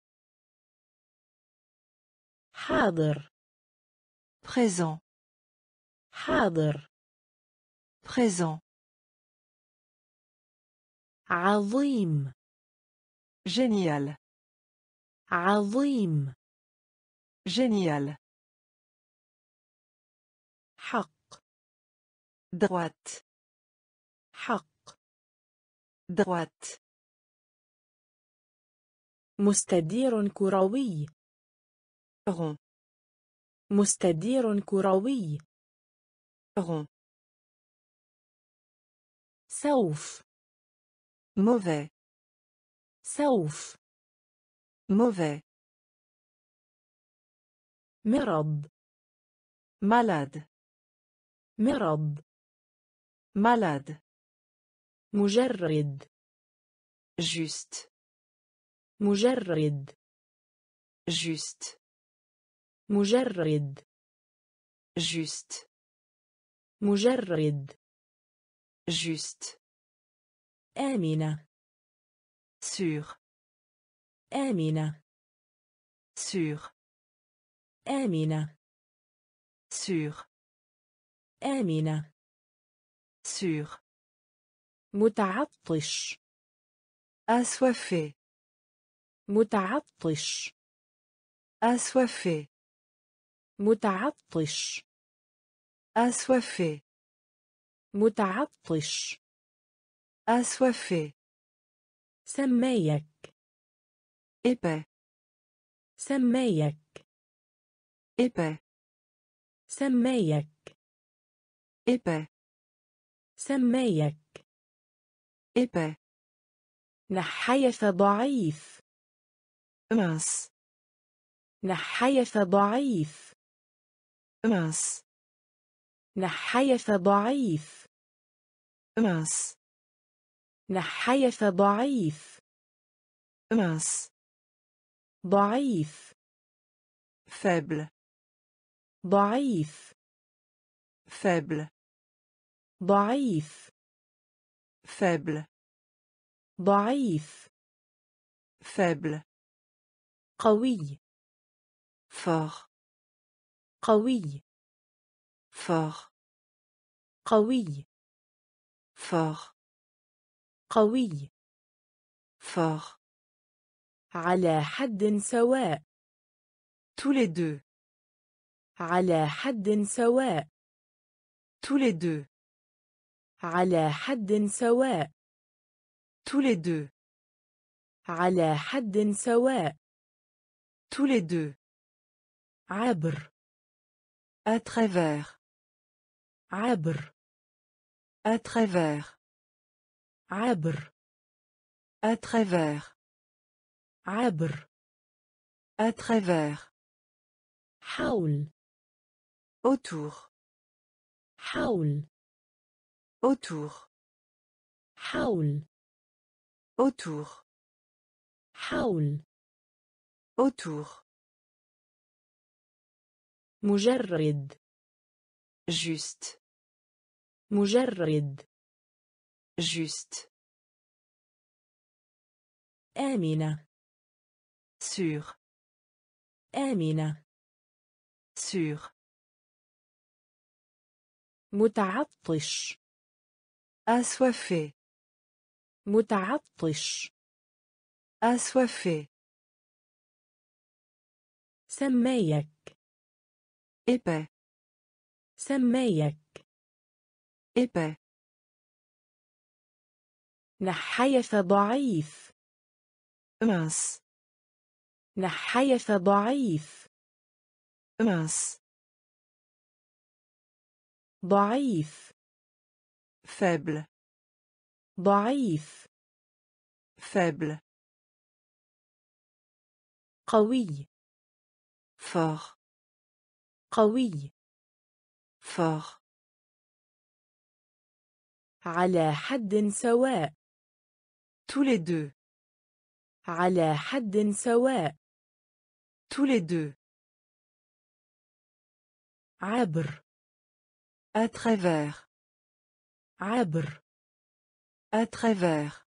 حاضر présent, حاضر présent, عظيم génial, عظيم génial, حق droite, حق droite, مستدير كروي rond, مستدير كروي rond, سوف mauvais, سوف mauvais, مرض malade, مرض malade, مجرد juste, مجرد juste, مجرد juste, مجرد juste, آمنة sûr, آمنة sûr, آمنة sûr, آمنة sûr, متعطش assoiffé, متعطش assoiffé, متعطش assoiffé, متعطش assoiffé, سمايك épais, سمايك épais, سمايك épais, سمايك épais, نحيف ضعيف mince, نحيف ضعيف mince, نحيف ضعيف mince, نحيف ضعيف mince, ضعيف faible, ضعيف faible, ضعيف faible, ضعيف faible, قوي fort, قوي fort, قوي fort, قوي fort, على حد سواء tous les deux, على حد سواء tous les deux, على حد سواء tous les deux, على حد سواء tous les deux, عبر à travers, عبر à travers, عبر à travers, عبر à travers, حول autour, حول autour, حول autour, حول autour, مجرد juste, مجرد juste, آمنة sûr, آمنة sûr, متعطش assoiffé, متعطش assoiffé, سمايك épais, سمايك épais, نحيف ضعيف mince, نحيف ضعيف mince, ضعيف faible, ضعيف faible, قوي fort, قوي fort, على حد سواء tous les deux, على حد سواء tous les deux, عبر à travers, عبر à travers,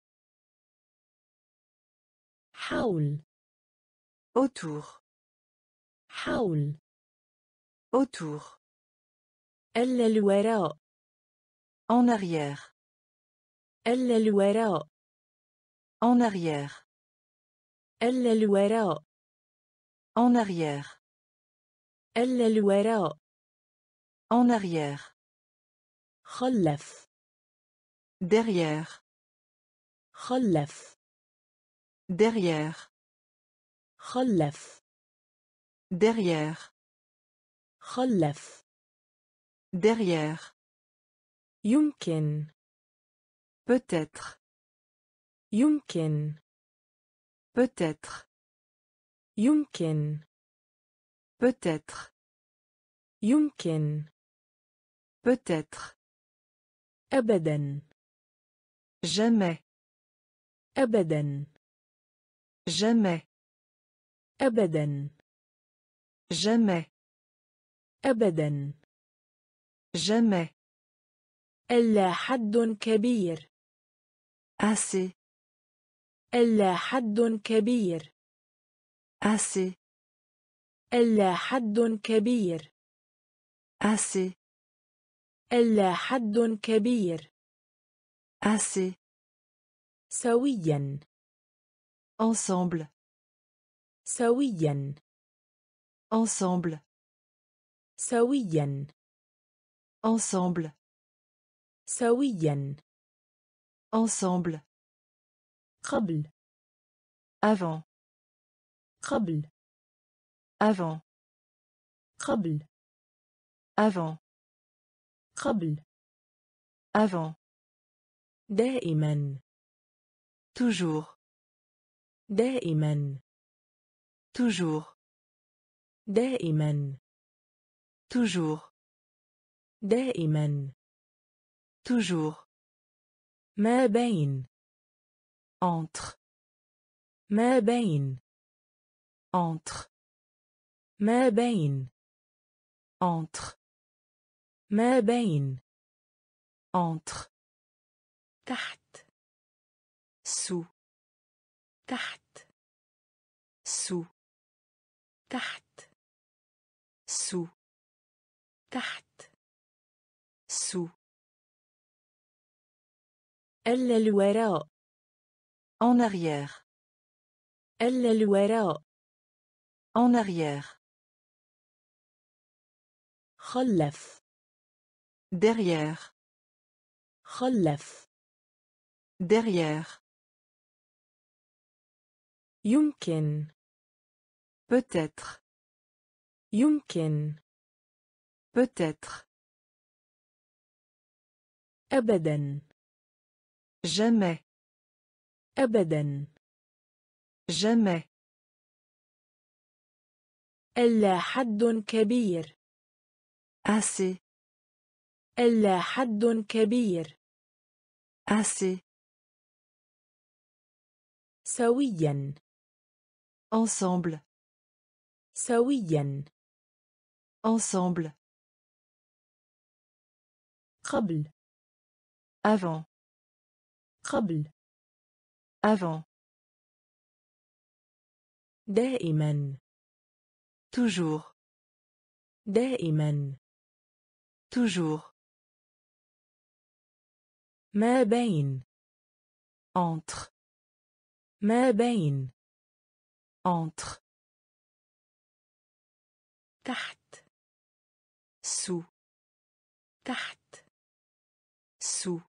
حول autour, حول autour, إلا الوراء en arrière, إلا الوراء en arrière, إلا الوراء en arrière, إلا الوراء en arrière, خلف derrière, خلف derrière, خلف derrière, خلف derrière, يمكن peut-être, يمكن peut-être, يمكن peut-être, يمكن peut-être, أبدا jamais, أبدا jamais, أبدا jamais, أبدا jamais, إلا حد كبير assez, إلا حد كبير assez, إلا حد كبير assez, إلا حد كبير assez, سويا ensemble, سويا ensemble, سويا ensemble, سويا ensemble, قبل avant, قبل avant, قبل. Avant. قبل. Avant. دائما. Toujours. دائما. Toujours. دائما. Toujours. دائما. Toujours. ما بين. Entre. ما بين. Entre. ما بين. Entre. ما بين. Entre. تحت. Sous. تحت. Sous. تحت. Sous. تحت. Sous. إلا الوراء. En arrière. إلا الوراء. En arrière. خلف. Derrière. خلف. Derrière. يمكن. Peut-être. يمكن. Peut-être. أبدا. Jamais. أبدا. Jamais. إلا حد كبير. Assez. إلا حد كبير. Assez. سويا. Ensemble. سويا. Ensemble. قبل. Avant. قبل. Avant. دائما. Toujours. دائما. Toujours. ما بين. Entre. ما بين. Entre. تحت. Sous. تحت. Sous.